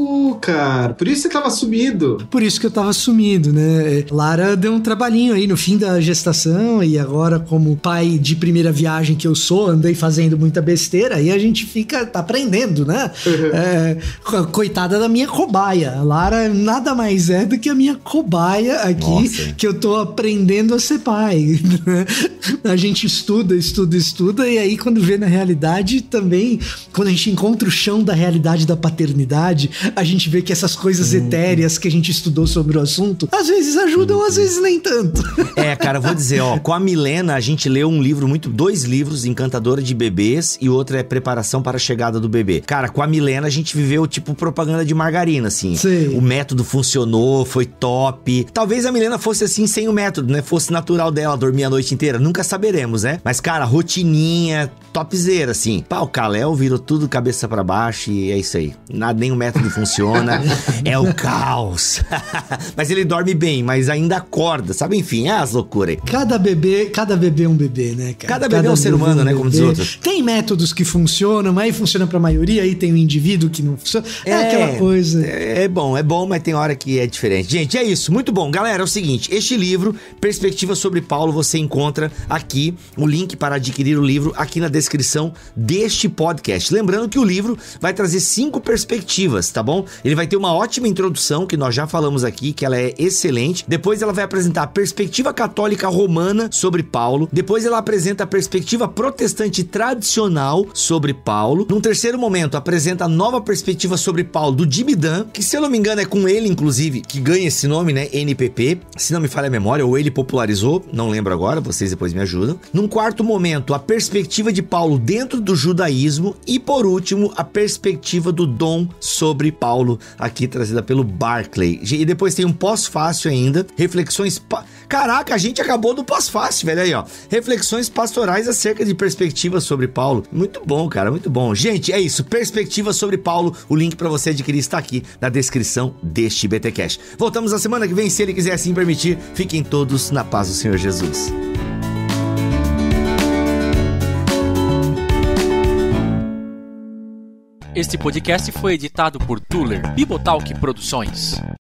Cara, por isso você tava sumido. Por isso que eu tava sumido, né? Lara deu um trabalhinho aí no fim da gestação e agora, como pai de primeira viagem que eu sou, andei fazendo muita besteira e a gente tá aprendendo, né? Coitada da minha cobaia. A Lara nada mais é do que a minha cobaia aqui. Nossa. Que eu tô aprendendo a ser pai. A gente estuda e aí quando vê na realidade também, quando a gente encontra o chão da realidade da paternidade, idade, a gente vê que essas coisas etéreas que a gente estudou sobre o assunto, às vezes ajudam, às vezes nem tanto. Cara, vou dizer, com a Milena a gente leu dois livros, Encantadora de Bebês e outro é Preparação para a Chegada do Bebê. Cara, com a Milena a gente viveu tipo propaganda de margarina, assim. Sim. O método funcionou, foi top. Talvez a Milena fosse assim sem o método, né? Fosse natural dela, dormir a noite inteira. Nunca saberemos, né? Mas, cara, rotininha, topzera, assim. Pá, o Kalel virou tudo cabeça pra baixo e é isso aí. Nem o método funciona. É o caos. Mas ele dorme bem, mas ainda acorda, sabe? Enfim, as loucuras aí. Cada bebê é um bebê, né, cara? Cada bebê é um ser humano, né? Como diz outros. Tem métodos que funcionam, mas aí funciona pra maioria, aí tem um indivíduo que não funciona. É aquela coisa. É bom, mas tem hora que é diferente. Gente, é isso. Muito bom. Galera, é o seguinte, este livro, Perspectiva sobre Paulo, você encontra aqui, o link para adquirir o livro aqui na descrição deste podcast. Lembrando que o livro vai trazer 5 perspectivas, tá bom? Ele vai ter uma ótima introdução, que nós já falamos aqui, que ela é excelente. Depois ela vai apresentar a perspectiva católica romana sobre Paulo. Depois ela apresenta a perspectiva protestante tradicional sobre Paulo. Num terceiro momento, apresenta a nova perspectiva sobre Paulo do Jimmy Dunn, que se eu não me engano é com ele, inclusive, que ganha esse nome, né? NPP. Se não me falha a memória, ou ele popularizou, não lembro agora, vocês depois me ajudam. Num quarto momento, a perspectiva de Paulo dentro do judaísmo. E por último, a perspectiva do Dom sobre Paulo, aqui trazida pelo Barclay. E depois tem um pós-fácil ainda, reflexões... Caraca, a gente acabou do pós-fácil, velho, aí ó. Reflexões pastorais acerca de perspectivas sobre Paulo. Muito bom, cara, muito bom. Gente, é isso, Perspectivas sobre Paulo. O link pra você adquirir está aqui na descrição deste BTcast. Voltamos na semana que vem, se ele quiser assim permitir. Fiquem todos na paz do Senhor Jesus. Este podcast foi editado por Tuller Bibotalk Produções.